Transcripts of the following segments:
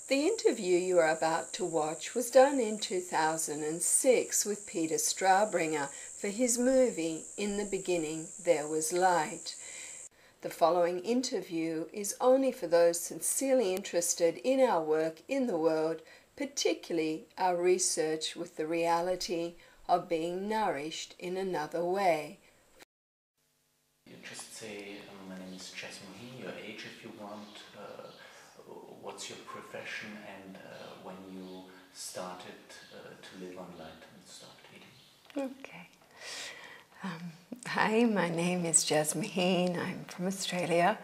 The interview you are about to watch was done in 2006 with Peter Straubringer for his movie In the Beginning There Was Light. The following interview is only for those sincerely interested in our work in the world, particularly our research with the reality of being nourished in another way. You just say, my name is Jasmuheen, your age if you want, what's your profession, and when you started to live on light and stopped eating. Okay. Hi, my name is Jasmuheen. I'm from Australia.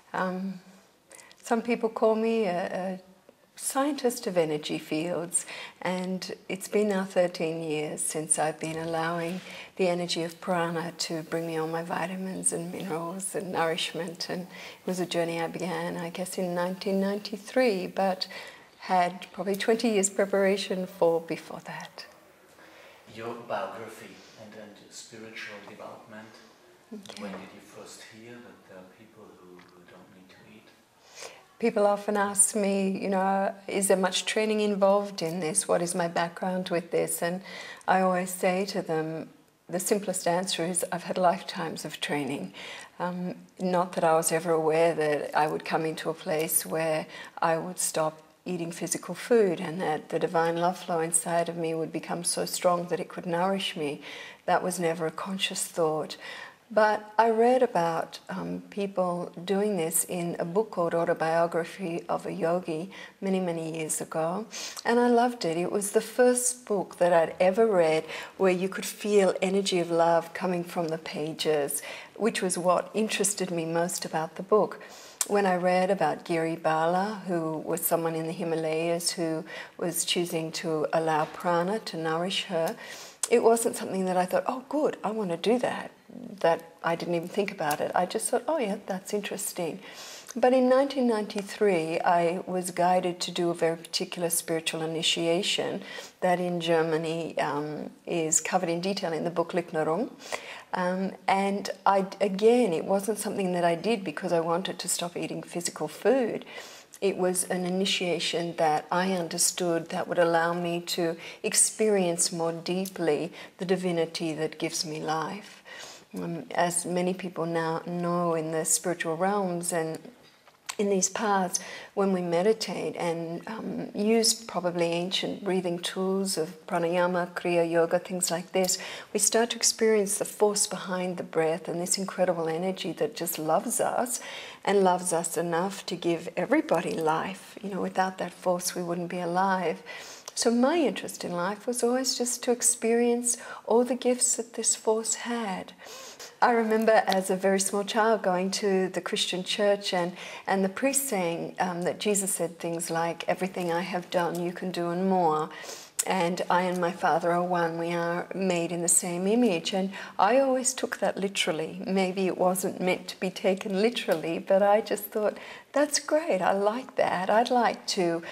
Some people call me a scientist of energy fields, and it's been now 13 years since I've been allowing the energy of prana to bring me all my vitamins and minerals and nourishment. And it was a journey I began, I guess, in 1993, but had probably 20 years preparation for before that. Your biography and spiritual development, Okay. when did you first hear that there are people who don't need to eat? People often ask me, is there much training involved in this? What is my background with this? And I always say to them, the simplest answer is I've had lifetimes of training. Not that I was ever aware that I would come into a place where I would stop eating physical food and that the divine love flow inside of me would become so strong that it could nourish me. That was never a conscious thought. But I read about people doing this in a book called Autobiography of a Yogi many, many years ago. And I loved it. It was the first book that I'd ever read where you could feel energy of love coming from the pages, which was what interested me most about the book. When I read about Giri Bala, who was someone in the Himalayas who was choosing to allow prana to nourish her, it wasn't something that I thought, oh good, I want to do that. That I didn't even think about it. I just thought, oh yeah, that's interesting. But in 1993, I was guided to do a very particular spiritual initiation that in Germany is covered in detail in the book Liknerung. And again, it wasn't something that I did because I wanted to stop eating physical food. It was an initiation that I understood that would allow me to experience more deeply the divinity that gives me life. As many people now know in the spiritual realms and in these paths, when we meditate and use probably ancient breathing tools of pranayama, kriya yoga, things like this, we start to experience the force behind the breath and this incredible energy that just loves us and loves us enough to give everybody life. Without that force we wouldn't be alive. So my interest in life was always just to experience all the gifts that this force had. I remember as a very small child going to the Christian church and the priest saying that Jesus said things like, everything I have done you can do and more. And I and my Father are one, we are made in the same image. And I always took that literally. Maybe it wasn't meant to be taken literally, but I just thought, that's great, I like that. I'd like to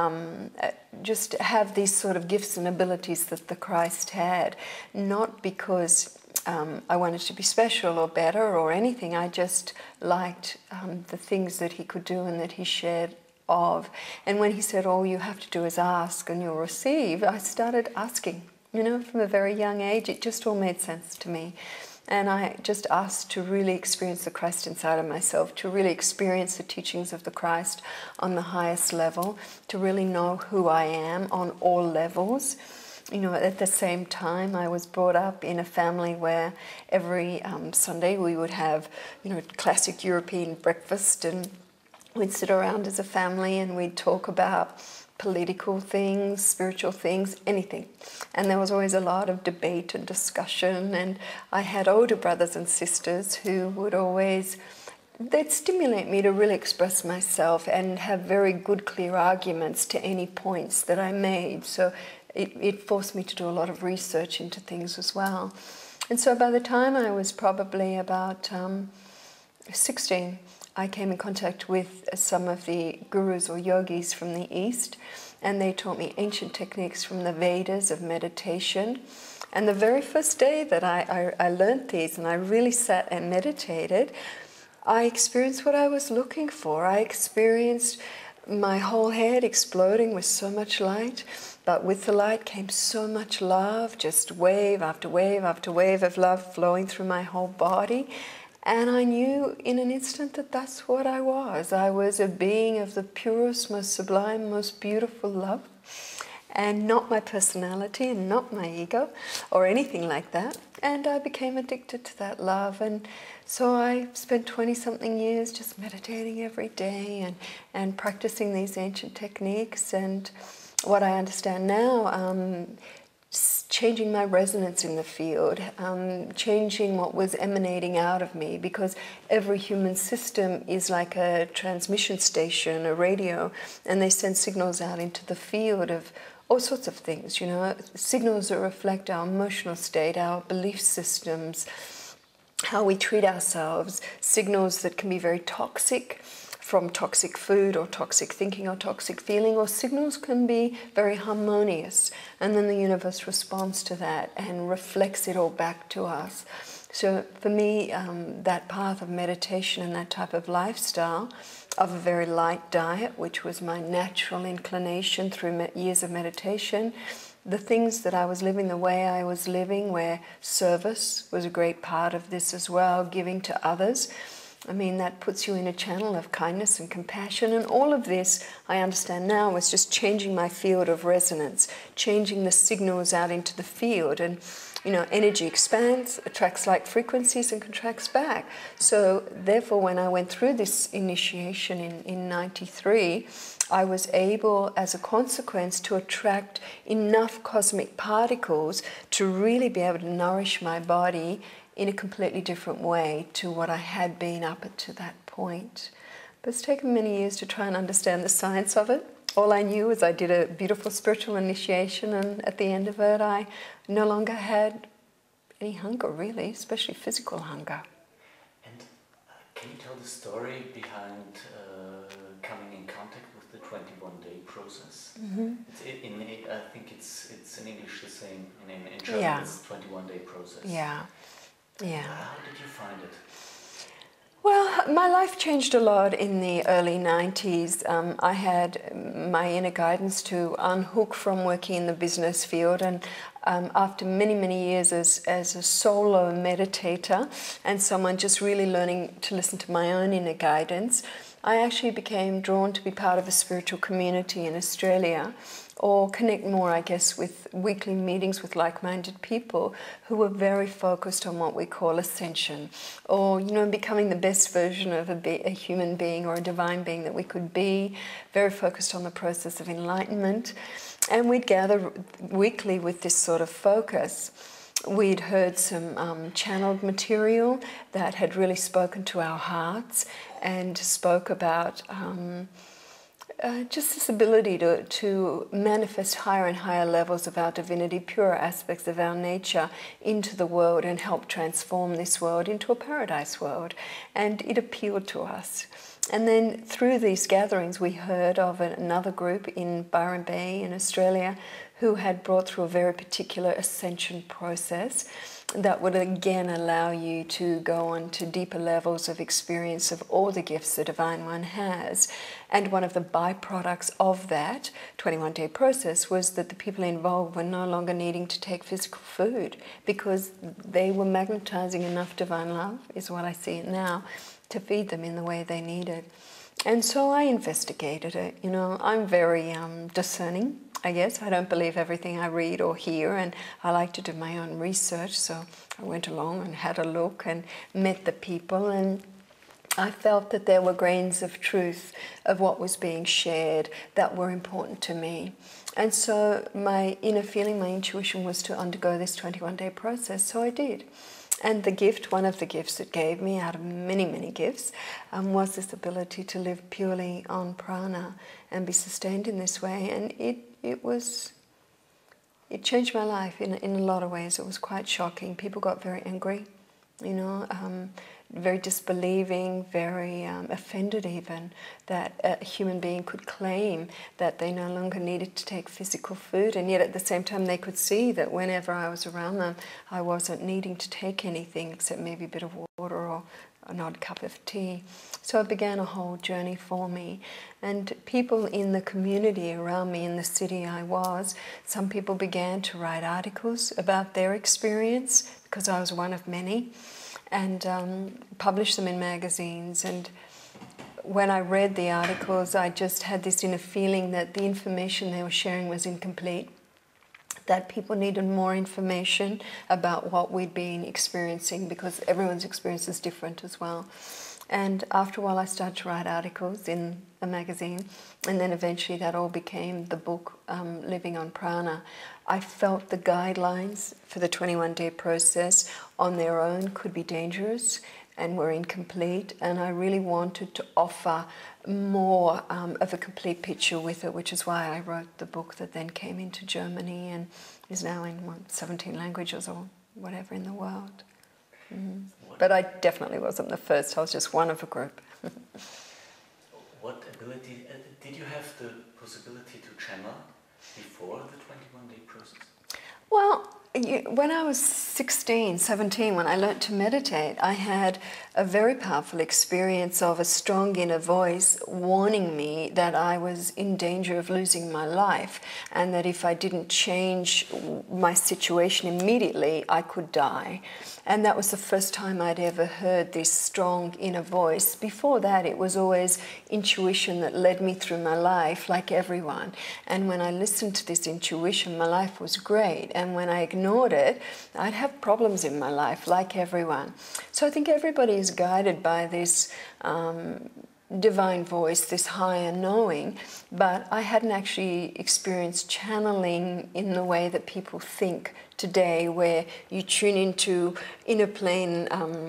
just have these sort of gifts and abilities that the Christ had, not because I wanted to be special or better or anything. I just liked the things that he could do and that he shared of. And when he said, all you have to do is ask and you'll receive, I started asking. From a very young age, it just all made sense to me. And I just asked to really experience the Christ inside of myself, to really experience the teachings of the Christ on the highest level, to really know who I am on all levels. At the same time, I was brought up in a family where every Sunday we would have, classic European breakfast, and we'd sit around as a family and we'd talk about political things, spiritual things, anything. And there was always a lot of debate and discussion. And I had older brothers and sisters who would always, they'd stimulate me to really express myself and have very good, clear arguments to any points that I made. So it forced me to do a lot of research into things as well. And so by the time I was probably about 16, I came in contact with some of the gurus or yogis from the East, and they taught me ancient techniques from the Vedas of meditation. And the very first day that I learned these and I really sat and meditated, I experienced what I was looking for. I experienced my whole head exploding with so much light, but with the light came so much love, just wave after wave after wave of love flowing through my whole body. And I knew in an instant that that's what I was. I was a being of the purest, most sublime, most beautiful love, and not my personality and not my ego or anything like that. And I became addicted to that love. And so I spent 20-something years just meditating every day and practicing these ancient techniques. And what I understand now, changing my resonance in the field, changing what was emanating out of me, because every human system is like a transmission station, a radio, and they send signals out into the field of all sorts of things, you know, signals that reflect our emotional state, our belief systems, how we treat ourselves, signals that can be very toxic, from toxic food or toxic thinking or toxic feeling, or signals can be very harmonious, and then the universe responds to that and reflects it all back to us. So for me, that path of meditation and that type of lifestyle, of a very light diet, which was my natural inclination through years of meditation, the things that I was living the way I was living, where service was a great part of this as well, giving to others. I mean, that puts you in a channel of kindness and compassion, and all of this, I understand now, was just changing my field of resonance, changing the signals out into the field. And, you know, energy expands, attracts like frequencies, and contracts back. So, therefore, when I went through this initiation in 93, I was able, as a consequence, to attract enough cosmic particles to really be able to nourish my body in a completely different way to what I had been up to that point. But it's taken many years to try and understand the science of it. All I knew was I did a beautiful spiritual initiation, and at the end of it I no longer had any hunger, really, especially physical hunger. And can you tell the story behind coming in contact with the 21-day process? Mm-hmm. I think it's in English the same, in German it's 21-day process. Yeah. Yeah. How did you find it? Well, my life changed a lot in the early 90s. I had my inner guidance to unhook from working in the business field, and after many, many years as a solo meditator and someone just really learning to listen to my own inner guidance, I actually became drawn to be part of a spiritual community in Australia, or connect more, I guess, with weekly meetings with like-minded people who were very focused on what we call ascension, or, you know, becoming the best version of a human being or a divine being that we could be, very focused on the process of enlightenment. And we'd gather weekly with this sort of focus. We'd heard some channeled material that had really spoken to our hearts and spoke about just this ability to manifest higher and higher levels of our divinity, purer aspects of our nature into the world and help transform this world into a paradise world. And it appealed to us. And then through these gatherings we heard of another group in Byron Bay in Australia who had brought through a very particular ascension process that would again allow you to go on to deeper levels of experience of all the gifts the Divine One has. And one of the byproducts of that 21-day process was that the people involved were no longer needing to take physical food because they were magnetizing enough divine love, is what I see it now, to feed them in the way they needed. And so I investigated it. You know, I'm very discerning, I guess. I don't believe everything I read or hear, and I like to do my own research. So I went along and had a look and met the people, and I felt that there were grains of truth of what was being shared that were important to me. And so my inner feeling, my intuition was to undergo this 21-day process. So I did. And the gift, one of the gifts it gave me out of many, many gifts, was this ability to live purely on prana and be sustained in this way. And it changed my life in a lot of ways. It was quite shocking. People got very angry, you know, very disbelieving, very offended even that a human being could claim that they no longer needed to take physical food, and yet at the same time they could see that whenever I was around them I wasn't needing to take anything except maybe a bit of water or an odd cup of tea. So it began a whole journey for me. And people in the community around me in the city I was, some people began to write articles about their experience, because I was one of many, and publish them in magazines. And when I read the articles, I just had this inner feeling that the information they were sharing was incomplete, that people needed more information about what we'd been experiencing, because everyone's experience is different as well. And after a while I started to write articles in a magazine, and then eventually that all became the book, Living on Prana. I felt the guidelines for the 21-day process on their own could be dangerous and were incomplete, and I really wanted to offer more of a complete picture with it, which is why I wrote the book that then came into Germany and is now in 17 languages or whatever in the world. But I definitely wasn't the first, I was just one of a group. What ability, did you have the possibility to channel before the 21-day process? Well, when I was 16, 17, when I learnt to meditate, I had a very powerful experience of a strong inner voice warning me that I was in danger of losing my life, and that if I didn't change my situation immediately, I could die. And that was the first time I'd ever heard this strong inner voice. Before that, it was always intuition that led me through my life, like everyone. And when I listened to this intuition, my life was great. And when I ignored it, I'd have problems in my life, like everyone. So I think everybody is guided by this divine voice, this higher knowing, but I hadn't actually experienced channeling in the way that people think today, where you tune into inner plane,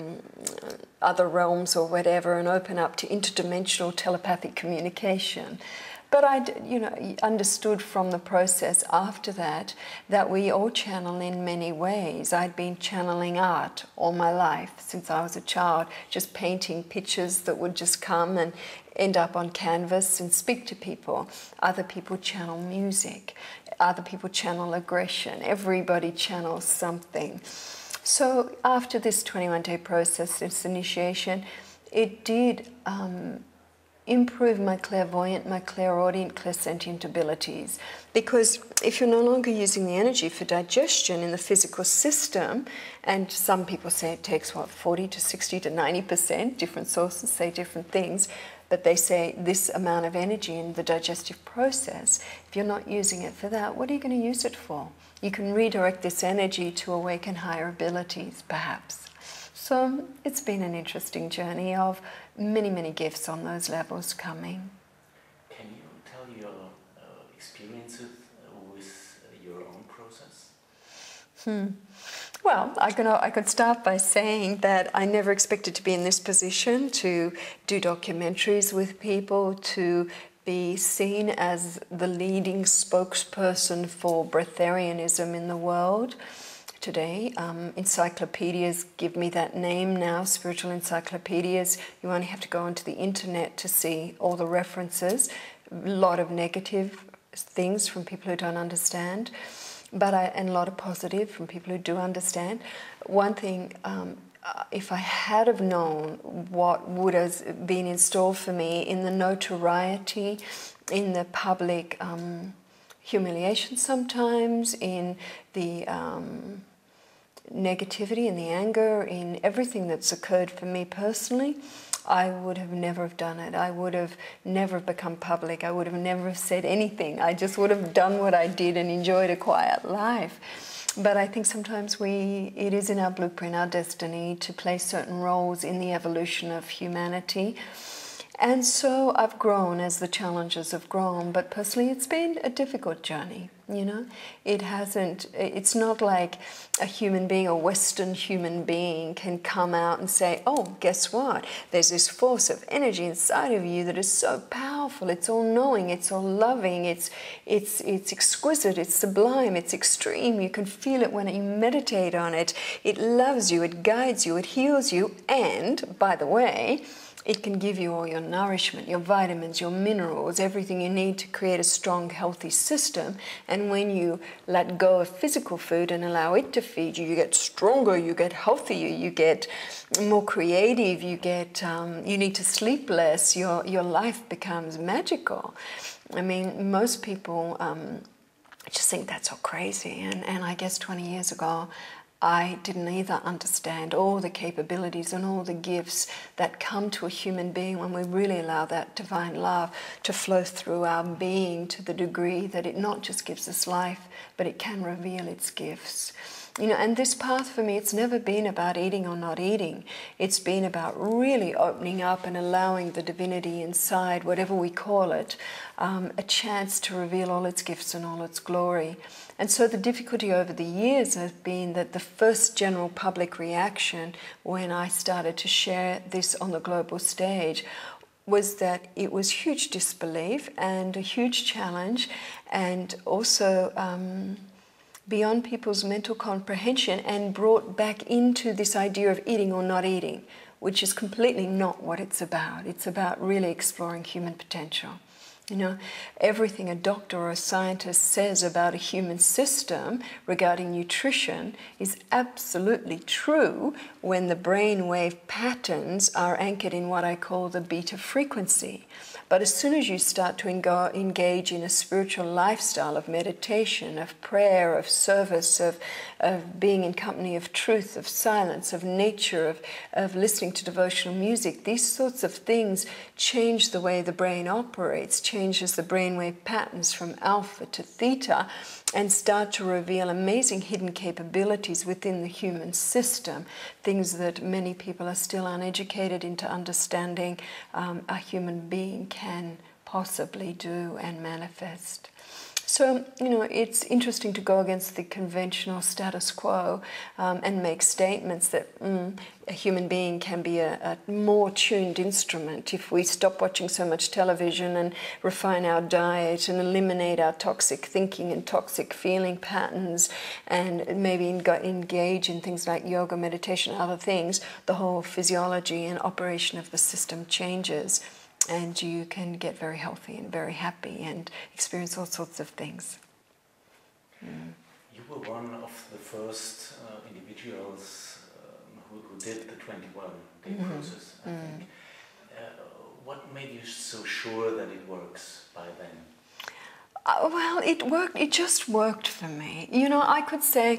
other realms or whatever, and open up to interdimensional telepathic communication. But I, understood from the process after that we all channel in many ways. I'd been channeling art all my life since I was a child, just painting pictures that would just come and end up on canvas and speak to people. Other people channel music. Other people channel aggression. Everybody channels something. So after this 21-day process, this initiation, it did improve my clairvoyant, my clairaudient, clairsentient abilities. Because if you're no longer using the energy for digestion in the physical system, and some people say it takes, 40 to 60 to 90%, different sources say different things, but they say this amount of energy in the digestive process, if you're not using it for that, what are you going to use it for? You can redirect this energy to awaken higher abilities, perhaps. So it's been an interesting journey of many, many gifts on those levels coming. Can you tell your experiences with your own process? Well, I could start by saying that I never expected to be in this position, to do documentaries with people, to be seen as the leading spokesperson for breatharianism in the world. Today, encyclopedias give me that name now, spiritual encyclopedias. You only have to go onto the internet to see all the references. A lot of negative things from people who don't understand, and a lot of positive from people who do understand. One thing, if I had have known what would have been in store for me in the notoriety, in the public humiliation sometimes, in the negativity and the anger, in everything that's occurred for me personally, I would have never have done it. I would have never become public. I would have never have said anything. I just would have done what I did and enjoyed a quiet life. But I think sometimes it is in our blueprint, our destiny, to play certain roles in the evolution of humanity. And so I've grown as the challenges have grown, but personally it's been a difficult journey, It's not like a human being, a Western human being can come out and say, oh, guess what? There's this force of energy inside of you that is so powerful, it's all-knowing, it's all-loving, it's exquisite, it's sublime, it's extreme, you can feel it when you meditate on it, it loves you, it guides you, it heals you, and, by the way, It can give you all your nourishment, your vitamins, your minerals, everything you need to create a strong, healthy system. And when you let go of physical food and allow it to feed you, you get stronger, you get healthier, you get more creative, you need to sleep less, your life becomes magical. I mean, most people just think that's all crazy. And I guess 20 years ago, I didn't either understand all the capabilities and all the gifts that come to a human being when we really allow that divine love to flow through our being to the degree that it not just gives us life, but it can reveal its gifts. You know, and this path for me, it's never been about eating or not eating. It's been about really opening up and allowing the divinity inside, whatever we call it, a chance to reveal all its gifts and all its glory. And so the difficulty over the years has been that the first general public reaction when I started to share this on the global stage was that it was huge disbelief and a huge challenge, and also beyond people's mental comprehension, and brought back into this idea of eating or not eating, which is completely not what it's about. It's about really exploring human potential. You know, everything a doctor or a scientist says about a human system regarding nutrition is absolutely true when the brainwave patterns are anchored in what I call the beta frequency. But as soon as you start to engage in a spiritual lifestyle of meditation, of prayer, of service, of being in company of truth, of silence, of nature, of listening to devotional music, these sorts of things change the way the brain operates, changes the brainwave patterns from alpha to theta, and start to reveal amazing hidden capabilities within the human system, things that many people are still uneducated into understanding a human being can possibly do and manifest. So, you know, it's interesting to go against the conventional status quo and make statements that a human being can be a more tuned instrument if we stop watching so much television and refine our diet and eliminate our toxic thinking and toxic feeling patterns, and maybe engage in things like yoga, meditation, other things. The whole physiology and operation of the system changes, and you can get very healthy and very happy and experience all sorts of things. You were one of the first individuals who did the 21-day process, I think. What made you so sure that it works by then? Well, it worked. It just worked for me. You know, I could say,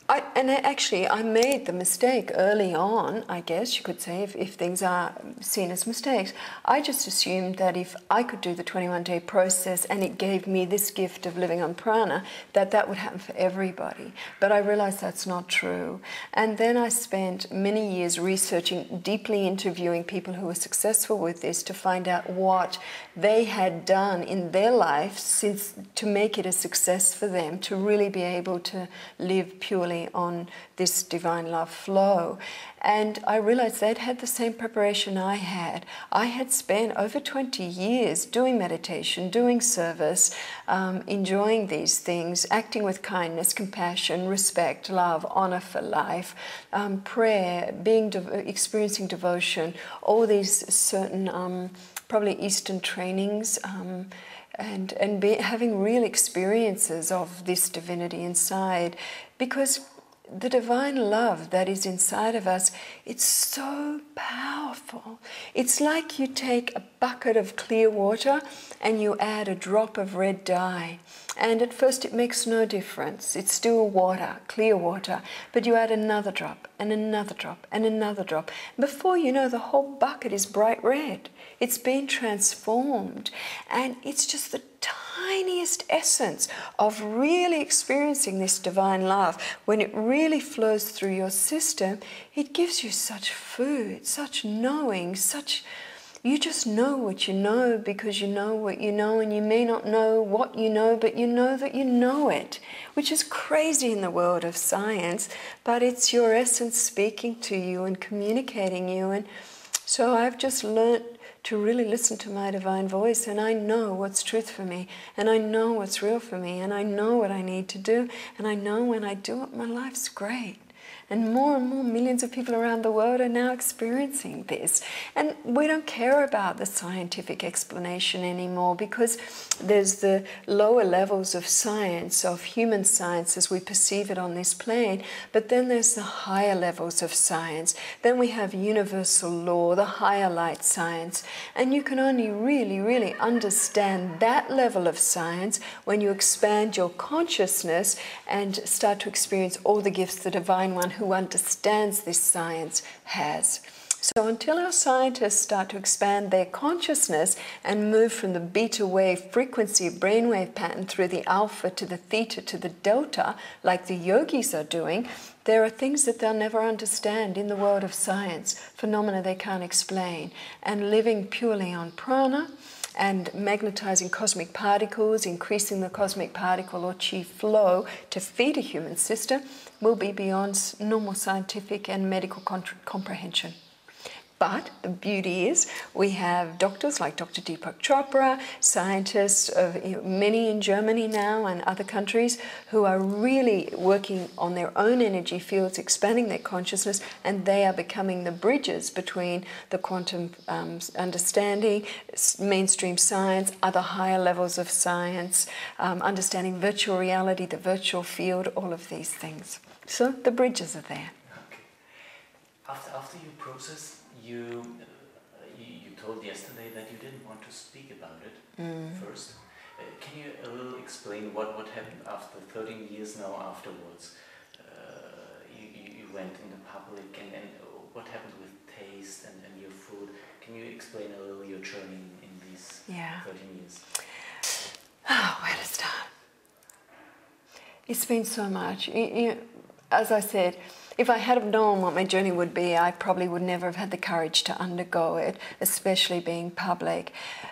I made the mistake early on, I guess you could say, if things are seen as mistakes. I just assumed that if I could do the 21-day process and it gave me this gift of living on prana, that would happen for everybody. But I realized that's not true. And then I spent many years researching, deeply interviewing people who were successful with this to find out what they had done in their life since to make it a success for them, to really be able to live purely on this divine love flow. And I realized they'd had the same preparation I had. I had spent over 20 years doing meditation, doing service, enjoying these things, acting with kindness, compassion, respect, love, honor for life, prayer, experiencing devotion, all these certain probably Eastern trainings, and having real experiences of this divinity inside, because the divine love that is inside of us, it's so powerful. It's like you take a bucket of clear water and you add a drop of red dye. And at first it makes no difference. It's still water, clear water. But you add another drop and another drop and another drop. Before you know, the whole bucket is bright red. It's been transformed. And it's just the tiniest essence of really experiencing this divine love. When it really flows through your system, it gives you such food, such knowing, such... You just know what you know because you know what you know, and you may not know what you know, but you know that you know it, which is crazy in the world of science, but it's your essence speaking to you and communicating you. And so I've just learnt to really listen to my divine voice, and I know what's truth for me, and I know what's real for me, and I know what I need to do, and I know when I do it, my life's great. And more millions of people around the world are now experiencing this. And we don't care about the scientific explanation anymore, because there's the lower levels of science, of human science as we perceive it on this plane, but then there's the higher levels of science. Then we have universal law, the higher light science, and you can only really understand that level of science when you expand your consciousness and start to experience all the gifts the Divine One who understands this science has. So until our scientists start to expand their consciousness and move from the beta wave frequency brainwave pattern through the alpha to the theta to the delta, like the yogis are doing, there are things that they'll never understand in the world of science, phenomena they can't explain. And living purely on prana and magnetizing cosmic particles, increasing the cosmic particle or chi flow to feed a human system will be beyond normal scientific and medical comprehension. But the beauty is we have doctors like Dr. Deepak Chopra, scientists, many in Germany now and other countries, who are really working on their own energy fields, expanding their consciousness, and they are becoming the bridges between the quantum understanding, mainstream science, other higher levels of science, understanding virtual reality, the virtual field, all of these things. So the bridges are there. Okay. After you process, you told yesterday that you didn't want to speak about it first. Can you a little explain what happened after 13 years now afterwards? You went in the public, and what happened with taste and your food? Can you explain a little your journey in these 13 years? Oh, where to start? It's been so much. As I said, if I had have known what my journey would be, I probably would never have had the courage to undergo it, especially being public.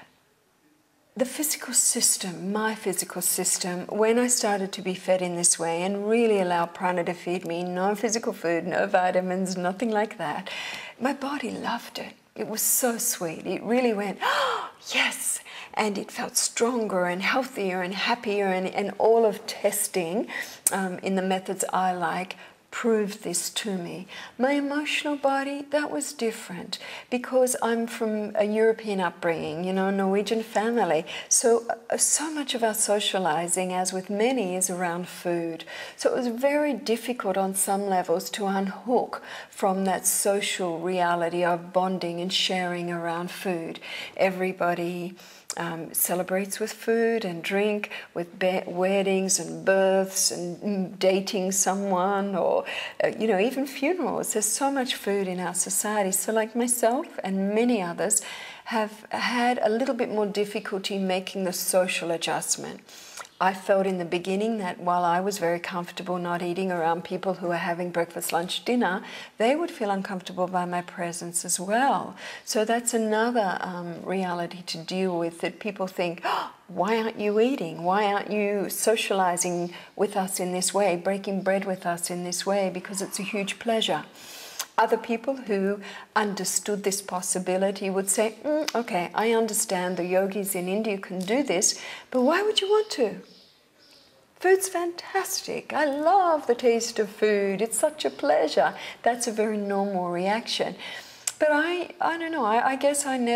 The physical system, my physical system, when I started to be fed in this way and really allow prana to feed me, no physical food, no vitamins, nothing like that, my body loved it. It was so sweet. It really went, oh, yes. And it felt stronger and healthier and happier, and all of testing in the methods I like proved this to me. My emotional body, that was different, because I'm from a European upbringing, Norwegian family. So much of our socializing, as with many, is around food. So it was very difficult on some levels to unhook from that social reality of bonding and sharing around food. Everybody celebrates with food and drink, with weddings and births and dating someone, or even funerals. There's so much food in our society. So like myself and many others have had a little bit more difficulty making the social adjustment. I felt in the beginning that while I was very comfortable not eating around people who are having breakfast, lunch, dinner, they would feel uncomfortable by my presence as well. So that's another reality to deal with, that people think, oh, why aren't you eating? Why aren't you socializing with us in this way, breaking bread with us in this way? Because it's a huge pleasure. Other people who understood this possibility would say, okay, I understand the yogis in India can do this, but why would you want to? Food's fantastic. I love the taste of food. It's such a pleasure. That's a very normal reaction. But I don't know, I guess I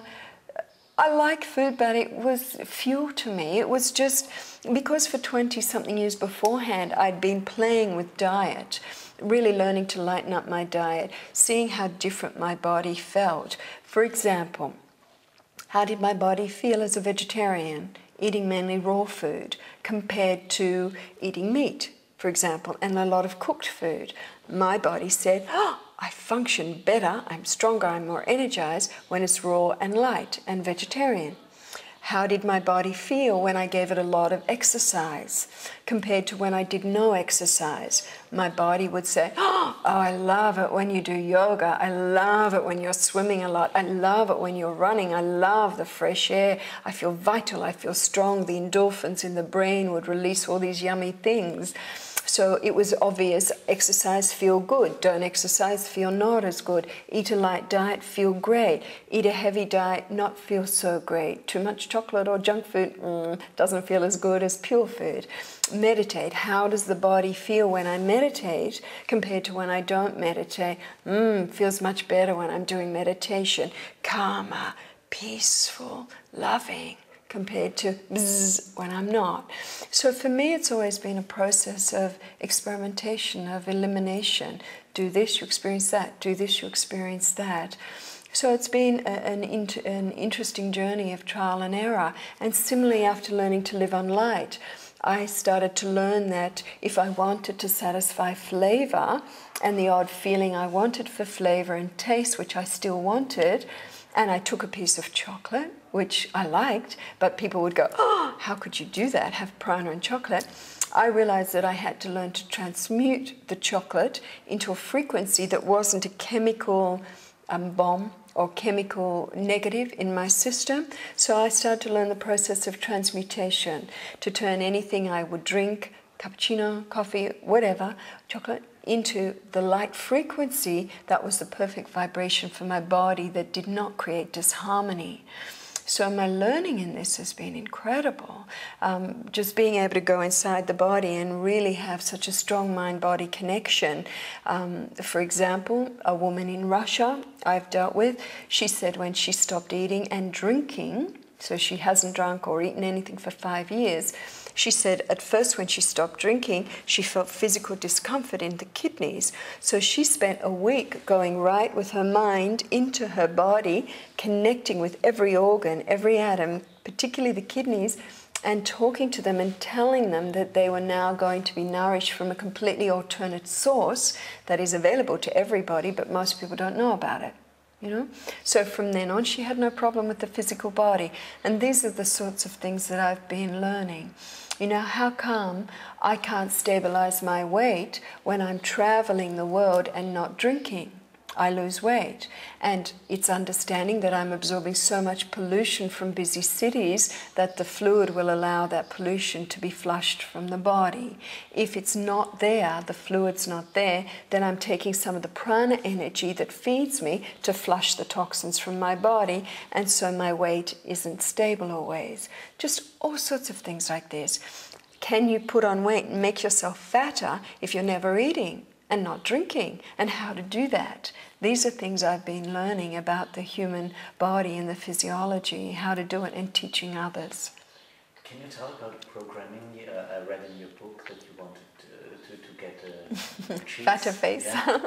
like food, but it was fuel to me. It was just because for 20-something years beforehand, I'd been playing with diet, really learning to lighten up my diet, seeing how different my body felt. For example, how did my body feel as a vegetarian, eating mainly raw food, compared to eating meat, for example, and a lot of cooked food? My body said, oh, I function better, I'm stronger, I'm more energized when it's raw and light and vegetarian. How did my body feel when I gave it a lot of exercise compared to when I did no exercise? My body would say, oh, I love it when you do yoga. I love it when you're swimming a lot. I love it when you're running. I love the fresh air. I feel vital. I feel strong. The endorphins in the brain would release all these yummy things. So it was obvious, exercise, feel good. Don't exercise, feel not as good. Eat a light diet, feel great. Eat a heavy diet, not feel so great. Too much chocolate or junk food, doesn't feel as good as pure food. Meditate. How does the body feel when I meditate compared to when I don't meditate? Feels much better when I'm doing meditation. Calmer, peaceful, loving, compared to bzzz when I'm not. So for me, it's always been a process of experimentation, of elimination. Do this, you experience that. Do this, you experience that. So it's been an interesting journey of trial and error. And similarly, after learning to live on light, I started to learn that if I wanted to satisfy flavor and the odd feeling I wanted for flavor and taste, which I still wanted, and I took a piece of chocolate, which I liked, but people would go, oh, how could you do that, have prana and chocolate? I realized that I had to learn to transmute the chocolate into a frequency that wasn't a chemical bomb or chemical negative in my system. So I started to learn the process of transmutation, to turn anything I would drink, cappuccino, coffee, whatever, chocolate, into the light frequency that was the perfect vibration for my body that did not create disharmony. So my learning in this has been incredible. Just being able to go inside the body and really have such a strong mind-body connection. For example, a woman in Russia I've dealt with, she said when she stopped eating and drinking, so she hasn't drunk or eaten anything for 5 years, she said at first when she stopped drinking, she felt physical discomfort in the kidneys. So she spent a week going right with her mind into her body, connecting with every organ, every atom, particularly the kidneys, and talking to them and telling them that they were now going to be nourished from a completely alternate source that is available to everybody, but most people don't know about it. So from then on, she had no problem with the physical body. And these are the sorts of things that I've been learning. How come I can't stabilize my weight when I'm traveling the world and not drinking? I lose weight. And it's understanding that I'm absorbing so much pollution from busy cities that the fluid will allow that pollution to be flushed from the body. If it's not there, the fluid's not there, then I'm taking some of the prana energy that feeds me to flush the toxins from my body, and so my weight isn't stable always. Just all sorts of things like this. Can you put on weight and make yourself fatter if you're never eating and not drinking? And how to do that? These are things I've been learning about the human body and the physiology, how to do it, and teaching others. Can you tell about programming? I read in your book that you wanted to get a cheese. Fatter face.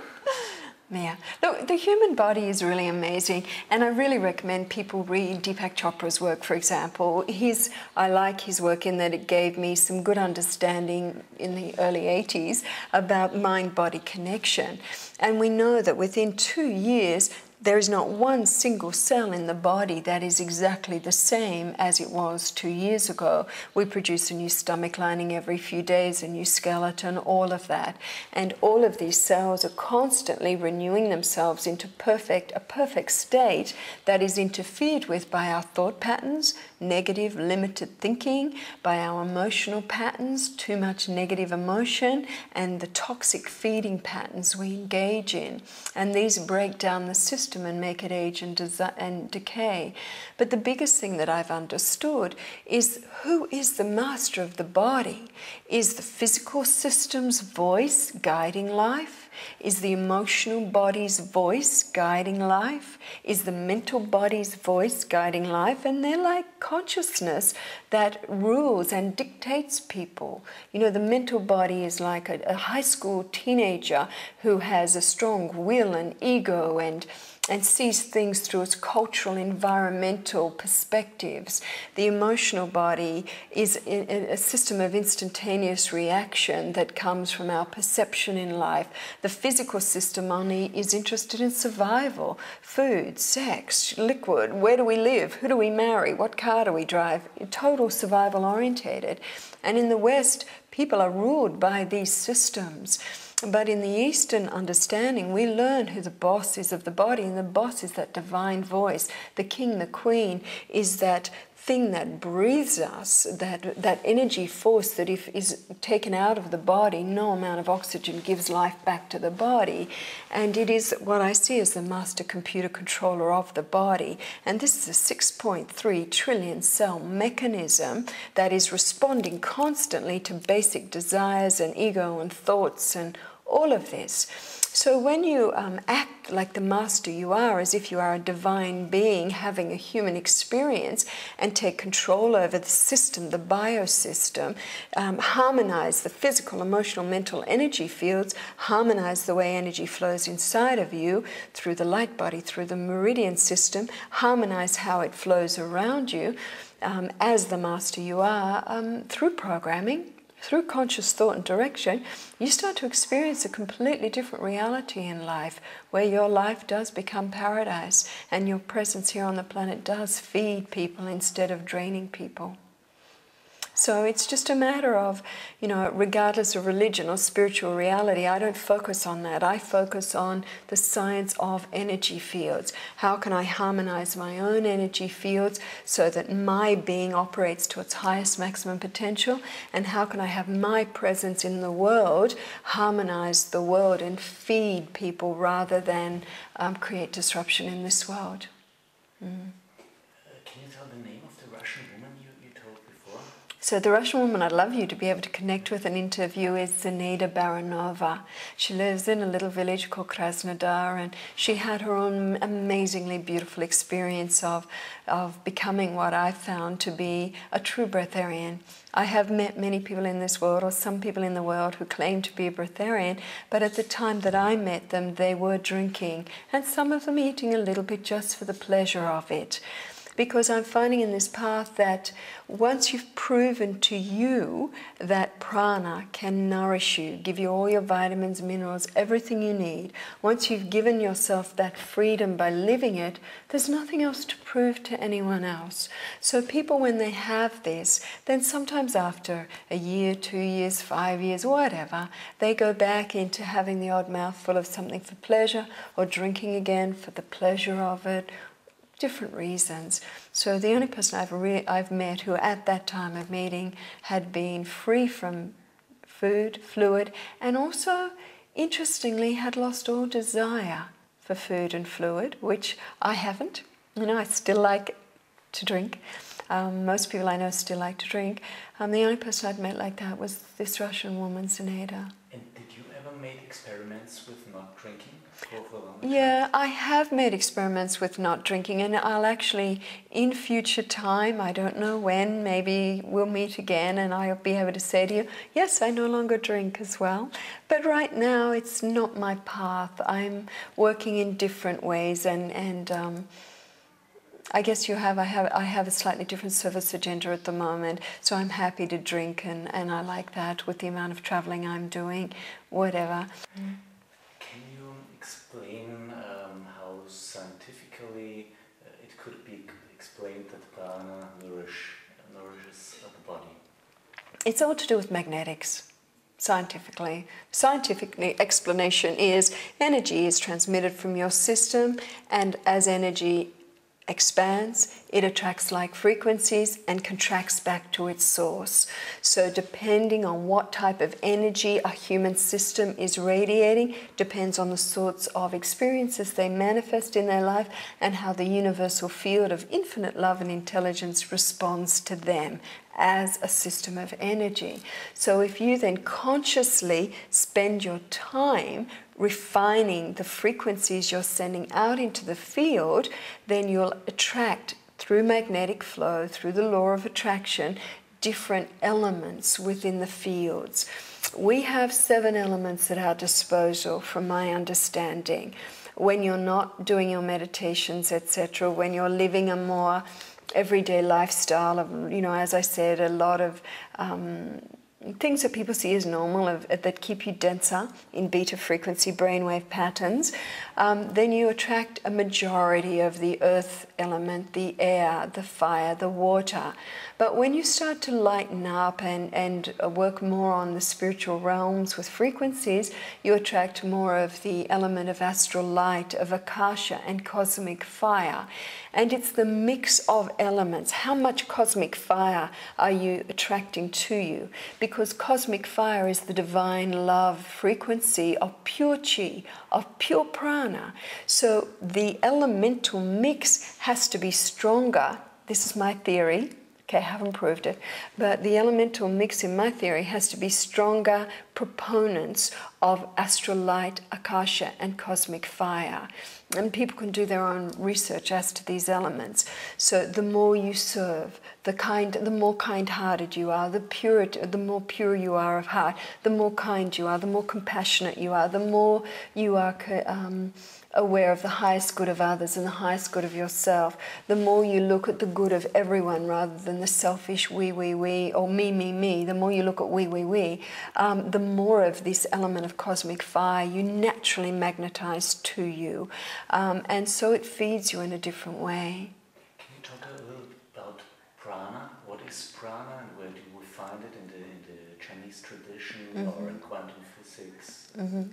Yeah. Look, the human body is really amazing, and I really recommend people read Deepak Chopra's work, for example. I like his work in that it gave me some good understanding in the early 80s about mind-body connection. And we know that within 2 years, there is not one single cell in the body that is exactly the same as it was 2 years ago. We produce a new stomach lining every few days, a new skeleton, all of that. And all of these cells are constantly renewing themselves into a perfect state that is interfered with by our thought patterns, negative, limited thinking, by our emotional patterns, too much negative emotion, and the toxic feeding patterns we engage in. And these break down the system and make it age and decay. But the biggest thing that I've understood is who is the master of the body? Is the physical system's voice guiding life? Is the emotional body's voice guiding life? Is the mental body's voice guiding life? And they're like consciousness that rules and dictates people. The mental body is like a high school teenager who has a strong will and ego and sees things through its cultural, environmental perspectives. The emotional body is a system of instantaneous reaction that comes from our perception in life. The physical system only is interested in survival, food, sex, liquid, where do we live, who do we marry, what car do we drive, total survival orientated. And in the West, people are ruled by these systems. But in the Eastern understanding, we learn who the boss is of the body, and the boss is that divine voice. The king, the queen, is that thing that breathes us, that energy force that if is taken out of the body, no amount of oxygen gives life back to the body. And it is what I see as the master computer controller of the body. And this is a 6.3 trillion cell mechanism that is responding constantly to basic desires and ego and thoughts and all of this. So when you act like the master you are, as if you are a divine being having a human experience, and take control over the system, the biosystem, harmonize the physical, emotional, mental energy fields, harmonize the way energy flows inside of you through the light body, through the meridian system, harmonize how it flows around you as the master you are through programming, through conscious thought and direction, you start to experience a completely different reality in life, where your life does become paradise and your presence here on the planet does feed people instead of draining people. So it's just a matter of, regardless of religion or spiritual reality, I don't focus on that. I focus on the science of energy fields. How can I harmonize my own energy fields so that my being operates to its highest maximum potential? And how can I have my presence in the world harmonize the world and feed people rather than create disruption in this world? Can you tell the name of the Russian woman you told before? So the Russian woman I'd love you to be able to connect with and interview is Zinaida Baranova. She lives in a little village called Krasnodar, and she had her own amazingly beautiful experience of becoming what I found to be a true breatharian. I have met many people in this world, or some people in the world, who claim to be a breatharian, but at the time that I met them, they were drinking, and some of them eating a little bit just for the pleasure of it. Because I'm finding in this path that once you've proven to you that prana can nourish you, give you all your vitamins, minerals, everything you need, once you've given yourself that freedom by living it, there's nothing else to prove to anyone else. So people, when they have this, then sometimes after a year, 2 years, 5 years, whatever, they go back into having the odd mouthful of something for pleasure, or drinking again for the pleasure of it, different reasons. So the only person I've met who at that time of meeting had been free from food, fluid, and also, interestingly, had lost all desire for food and fluid, which I haven't. I still like to drink. Most people I know still like to drink. The only person I'd met like that was this Russian woman, Zinaida. And did you ever make experiments with not drinking? Yeah, I have made experiments with not drinking, and I'll actually, in future time, I don't know when, maybe we'll meet again and I'll be able to say to you, yes, I no longer drink as well. But right now, it's not my path. I'm working in different ways, and I guess I have a slightly different service agenda at the moment, so I'm happy to drink, and I like that with the amount of traveling I'm doing, whatever. Can you explain how scientifically it could be explained that prana nourishes the body? It's all to do with magnetics, scientifically. Scientific explanation is energy is transmitted from your system, and as energy expands, it attracts like frequencies and contracts back to its source. So depending on what type of energy a human system is radiating depends on the sorts of experiences they manifest in their life and how the universal field of infinite love and intelligence responds to them as a system of energy. So if you then consciously spend your time refining the frequencies you're sending out into the field, then you'll attract, through magnetic flow, through the law of attraction, different elements within the fields. We have 7 elements at our disposal, from my understanding. When you're not doing your meditations, etc., when you're living a more everyday lifestyle of, as I said, a lot of things that people see as normal that keep you denser in beta frequency brainwave patterns, then you attract a majority of the earth element, the air, the fire, the water. But when you start to lighten up and work more on the spiritual realms with frequencies, you attract more of the element of astral light, of akasha and cosmic fire. And it's the mix of elements. How much cosmic fire are you attracting to you? Because cosmic fire is the divine love frequency of pure chi, of pure prana. So the elemental mix has to be stronger. This is my theory. Okay, I haven't proved it. But the elemental mix in my theory has to be stronger proponents of astral light, akasha, and cosmic fire. And people can do their own research as to these elements. So the more you serve, the more kind-hearted you are, the more pure you are of heart, the more kind you are, the more compassionate you are, the more you are aware of the highest good of others and the highest good of yourself, the more you look at the good of everyone rather than the selfish we, or me, the more you look at we, the more of this element of cosmic fire you naturally magnetize to you. And so it feeds you in a different way. Can you talk a little about prana? What is prana and where do we find it in the Chinese tradition or in quantum physics?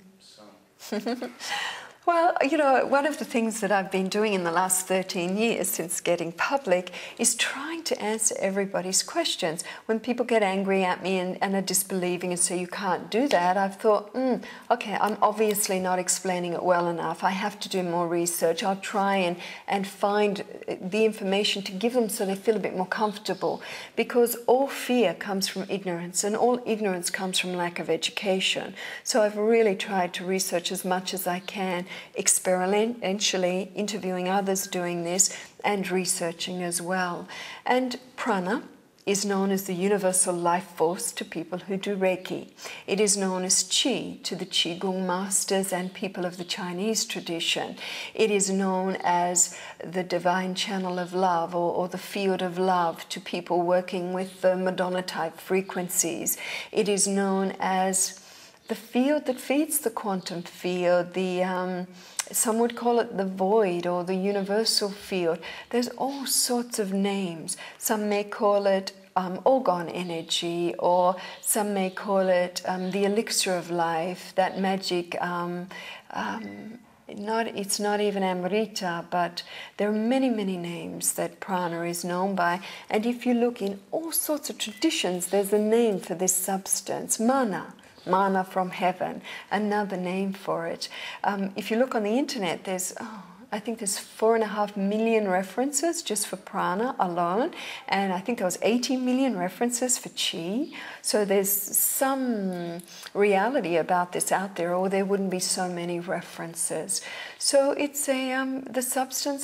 So. Well, you know, one of the things that I've been doing in the last 13 years since getting public is trying to answer everybody's questions. When people get angry at me and are disbelieving and say, you can't do that, I've thought, okay, I'm obviously not explaining it well enough. I have to do more research. I'll try and find the information to give them so they feel a bit more comfortable. Because all fear comes from ignorance, and all ignorance comes from lack of education. So I've really tried to research as much as I can, experientially interviewing others doing this and researching as well. And prana is known as the universal life force to people who do Reiki. It is known as Qi to the Qigong masters and people of the Chinese tradition. It is known as the divine channel of love or the field of love to people working with the Madonna type frequencies. It is known as the field that feeds the quantum field, some would call it the void or the universal field. There's all sorts of names. Some may call it orgone energy, or some may call it the elixir of life, that magic, it's not even Amrita, but there are many, many names that prana is known by. And if you look in all sorts of traditions, there's a name for this substance, mana. Mana from heaven, another name for it. If you look on the internet, I think there's 4.5 million references just for prana alone, and I think there was 80 million references for chi. So there's some reality about this out there, or there wouldn't be so many references. So it's the substance.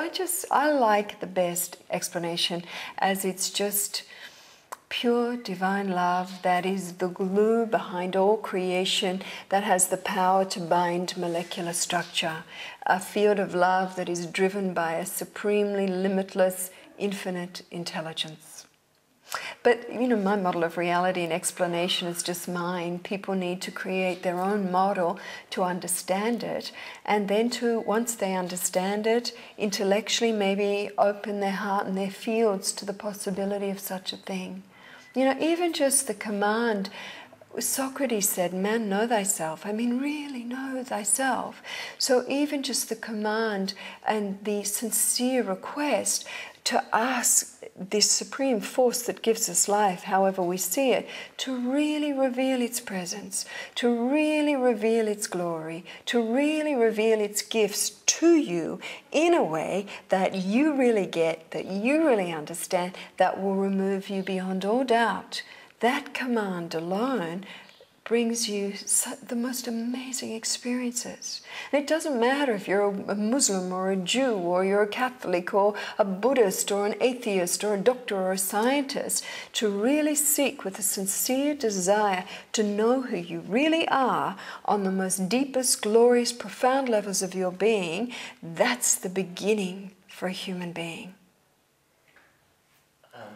I like the best explanation as it's just pure divine love that is the glue behind all creation, that has the power to bind molecular structure. A field of love that is driven by a supremely limitless, infinite intelligence. But, you know, my model of reality and explanation is just mine. People need to create their own model to understand it, and then once they understand it, intellectually maybe open their heart and their fields to the possibility of such a thing. You know, even just the command, Socrates said, man, know thyself. I mean, really know thyself. So even just the command and the sincere request to ask this supreme force that gives us life, however we see it, to really reveal its presence, to really reveal its glory, to really reveal its gifts to you in a way that you really get, that you really understand, that will remove you beyond all doubt. That command alone brings you the most amazing experiences. And it doesn't matter if you're a Muslim or a Jew, or you're a Catholic or a Buddhist or an atheist or a doctor or a scientist, to really seek with a sincere desire to know who you really are on the most deepest, glorious, profound levels of your being. That's the beginning for a human being.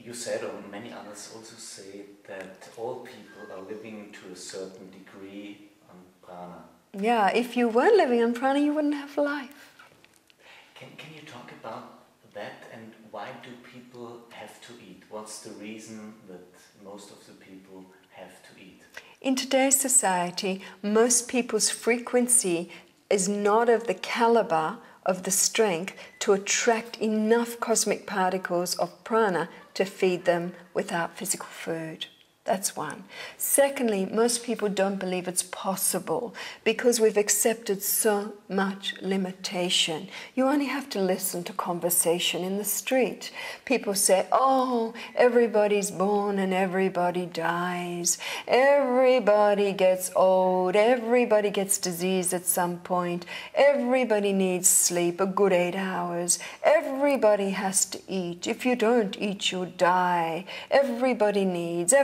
you said, or many others also say, that all people are living to a certain degree on prana. Yeah, if you weren't living on prana, you wouldn't have life. Can you talk about that, and why do people have to eat? What's the reason that most of the people have to eat? In today's society, most people's frequency is not of the caliber of the strength to attract enough cosmic particles of prana to feed them without physical food. That's one. Secondly, most people don't believe it's possible because we've accepted so much limitation. You only have to listen to conversation in the street. People say, oh, everybody's born and everybody dies. Everybody gets old. Everybody gets disease at some point. Everybody needs sleep, a good 8 hours. Everybody has to eat. If you don't eat, you'll die. Everybody needs.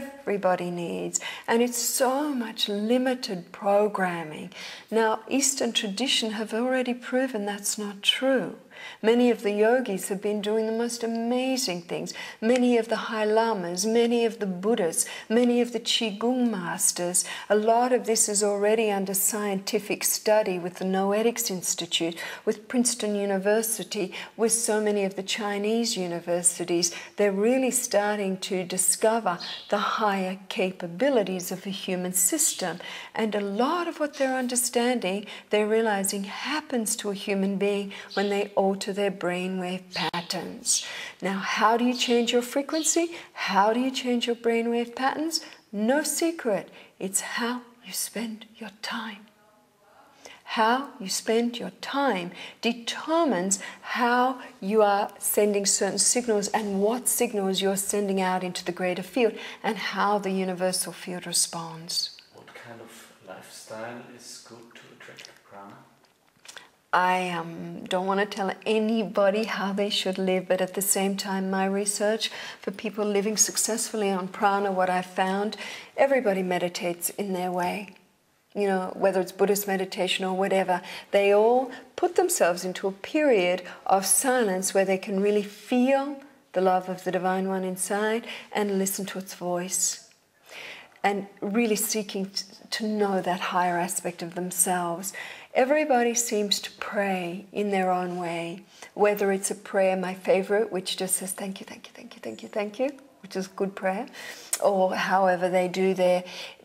And it's so much limited programming. Now, Eastern tradition have already proven that's not true. Many of the yogis have been doing the most amazing things. Many of the High Lamas, many of the Buddhists, many of the Qigong masters. A lot of this is already under scientific study with the Noetics Institute, with Princeton University, with so many of the Chinese universities. They're really starting to discover the higher capabilities of the human system. And a lot of what they're understanding, they're realizing happens to a human being when they alter their brainwave patterns. Now, how do you change your frequency? How do you change your brainwave patterns? No secret. It's how you spend your time. How you spend your time determines how you are sending certain signals and what signals you're sending out into the greater field and how the universal field responds. What kind of lifestyle is good to attract prana? I don't want to tell anybody how they should live, but at the same time, my research for people living successfully on prana, what I found, everybody meditates in their way. You know, whether it's Buddhist meditation or whatever, they all put themselves into a period of silence where they can really feel the love of the Divine One inside and listen to its voice. And really seeking to know that higher aspect of themselves. Everybody seems to pray in their own way, whether it's a prayer, my favorite, which just says thank you, thank you, thank you, thank you, thank you, which is good prayer, or however they do their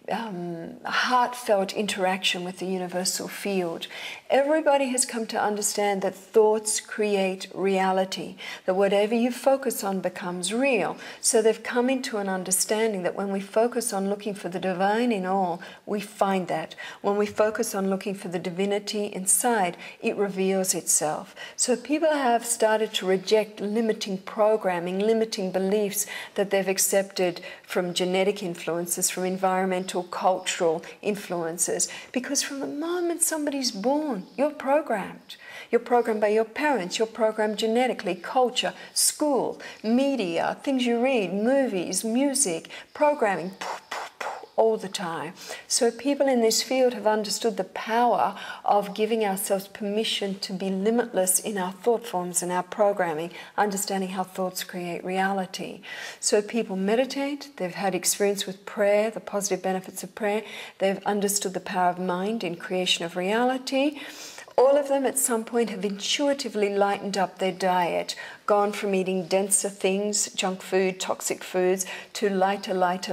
heartfelt interaction with the universal field. Everybody has come to understand that thoughts create reality, that whatever you focus on becomes real. So they've come into an understanding that when we focus on looking for the divine in all, we find that. When we focus on looking for the divinity inside, it reveals itself. So people have started to reject limiting programming, limiting beliefs that they've accepted from genetic influences, from environmental, cultural influences, because from the moment somebody's born, you're programmed. You're programmed by your parents, you're programmed genetically, culture, school, media, things you read, movies, music, programming, all the time. So people in this field have understood the power of giving ourselves permission to be limitless in our thought forms and our programming, understanding how thoughts create reality. So people meditate, they've had experience with prayer, the positive benefits of prayer, they've understood the power of mind in creation of reality. All of them at some point have intuitively lightened up their diet, gone from eating denser things, junk food, toxic foods, to lighter,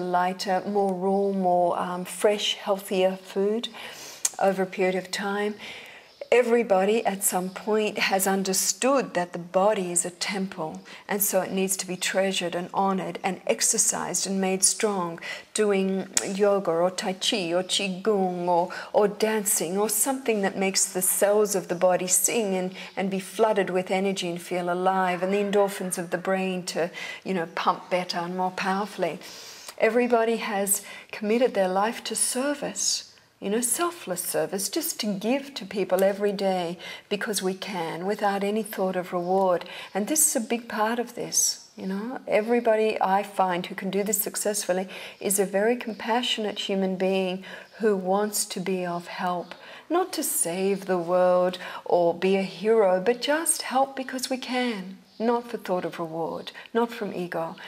more raw, more fresh, healthier food over a period of time. Everybody at some point has understood that the body is a temple, and so it needs to be treasured and honored and exercised and made strong, doing yoga or tai chi or qigong or dancing or something that makes the cells of the body sing and be flooded with energy and feel alive, and the endorphins of the brain to, pump better and more powerfully. Everybody has committed their life to service. Selfless service, just to give to people every day because we can, without any thought of reward. And this is a big part of this. Everybody I find who can do this successfully is a very compassionate human being who wants to be of help. Not to save the world or be a hero, but just help because we can. Not for thought of reward, not from ego.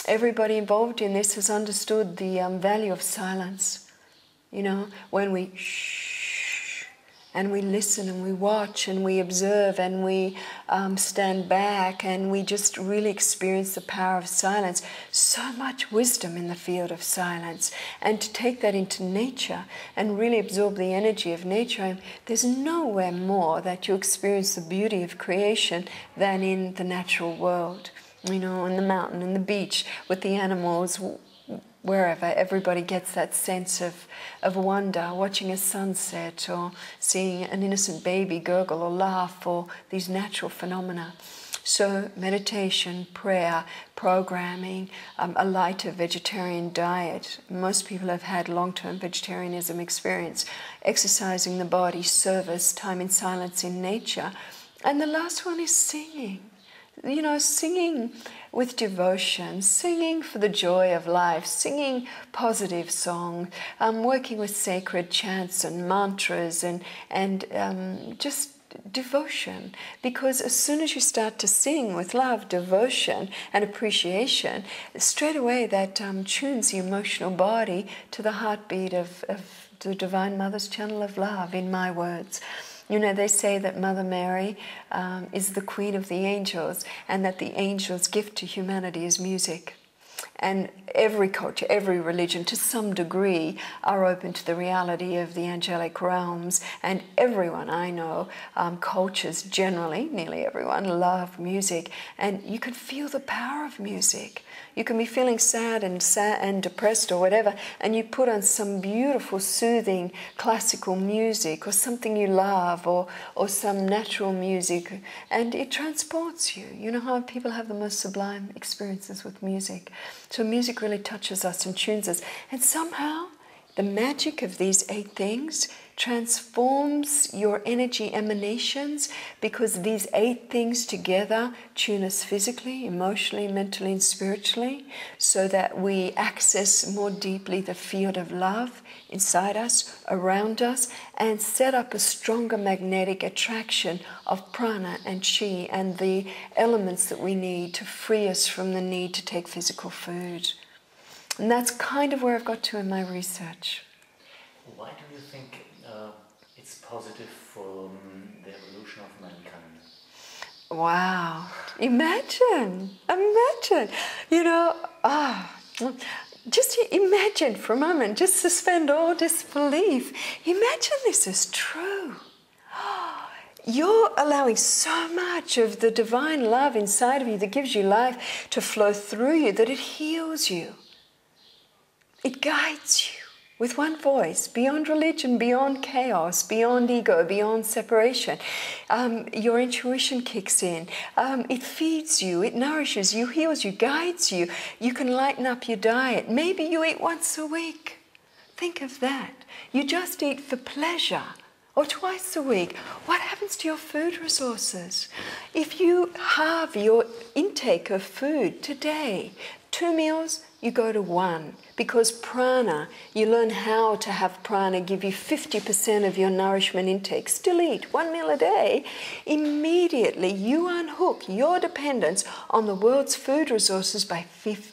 Everybody involved in this has understood the value of silence. You know, when we shh and we listen and we watch and we observe and we stand back and we just really experience the power of silence. So much wisdom in the field of silence. And to take that into nature and really absorb the energy of nature, and there's nowhere more that you experience the beauty of creation than in the natural world. You know, on the mountain, in the beach, with the animals, wherever, everybody gets that sense of wonder, watching a sunset or seeing an innocent baby gurgle or laugh, or these natural phenomena. So meditation, prayer, programming, a lighter vegetarian diet. Most people have had long-term vegetarianism experience, exercising the body, service, time in silence in nature. And the last one is singing. You know, singing with devotion, singing for the joy of life, singing positive song, working with sacred chants and mantras and just devotion. Because as soon as you start to sing with love, devotion and appreciation, straight away that tunes the emotional body to the heartbeat of the Divine Mother's channel of love, in my words. You know, they say that Mother Mary is the queen of the angels, and that the angels' gift to humanity is music. And every culture, every religion, to some degree, are open to the reality of the angelic realms. And everyone I know, cultures generally, nearly everyone, love music. And you can feel the power of music. You can be feeling sad and depressed or whatever, and you put on some beautiful, soothing classical music or something you love, or some natural music, and it transports you. You know how people have the most sublime experiences with music. So music really touches us and tunes us. And somehow the magic of these 8 things transforms your energy emanations, because these 8 things together tune us physically, emotionally, mentally, and spiritually, so that we access more deeply the field of love inside us, around us, and set up a stronger magnetic attraction of prana and chi and the elements that we need to free us from the need to take physical food. And that's kind of where I've got to in my research. Why do you think it's positive for the evolution of mankind? Wow. Imagine. You know, just imagine for a moment, just suspend all disbelief. Imagine this is true. You're allowing so much of the divine love inside of you that gives you life to flow through you, that it heals you. It guides you with one voice, beyond religion, beyond chaos, beyond ego, beyond separation. Your intuition kicks in. It feeds you, it nourishes you, heals you, guides you. You can lighten up your diet. Maybe you eat once a week. Think of that. You just eat for pleasure. Or twice a week. What happens to your food resources? If you halve your intake of food today, 2 meals, you go to 1. Because prana, you learn how to have prana give you 50% of your nourishment intake. Still eat 1 meal a day. Immediately you unhook your dependence on the world's food resources by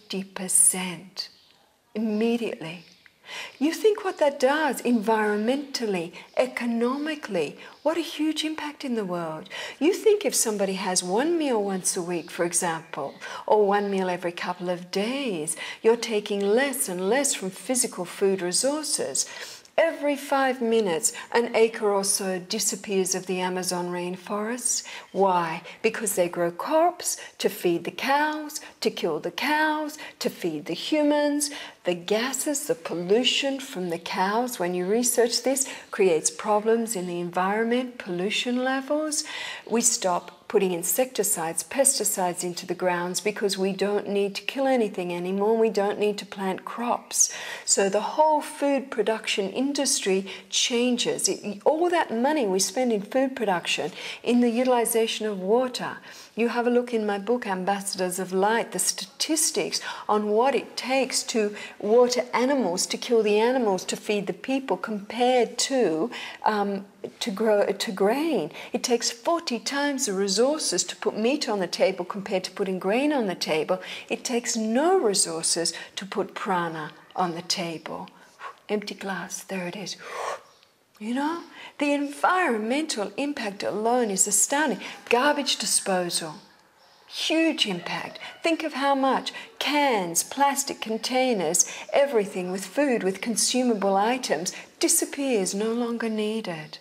50%. Immediately. You think what that does environmentally, economically, what a huge impact in the world. You think if somebody has 1 meal once a week, for example, or 1 meal every couple of days, you're taking less and less from physical food resources. Every 5 minutes, an acre or so disappears of the Amazon rainforests. Why? Because they grow crops to feed the cows, to kill the cows, to feed the humans. The gases, the pollution from the cows, when you research this, creates problems in the environment, pollution levels. We stop putting insecticides, pesticides into the grounds because we don't need to kill anything anymore. We don't need to plant crops. So the whole food production industry changes. All that money we spend in food production, in the utilization of water. You have a look in my book, Ambassadors of Light, the statistics on what it takes to water animals, to kill the animals, to feed the people, compared to to grain. It takes 40 times the resources to put meat on the table compared to putting grain on the table. It takes no resources to put prana on the table. Empty glass, there it is. You know, the environmental impact alone is astounding. Garbage disposal, huge impact. Think of how much cans, plastic containers, everything with food, with consumable items disappears, no longer needed.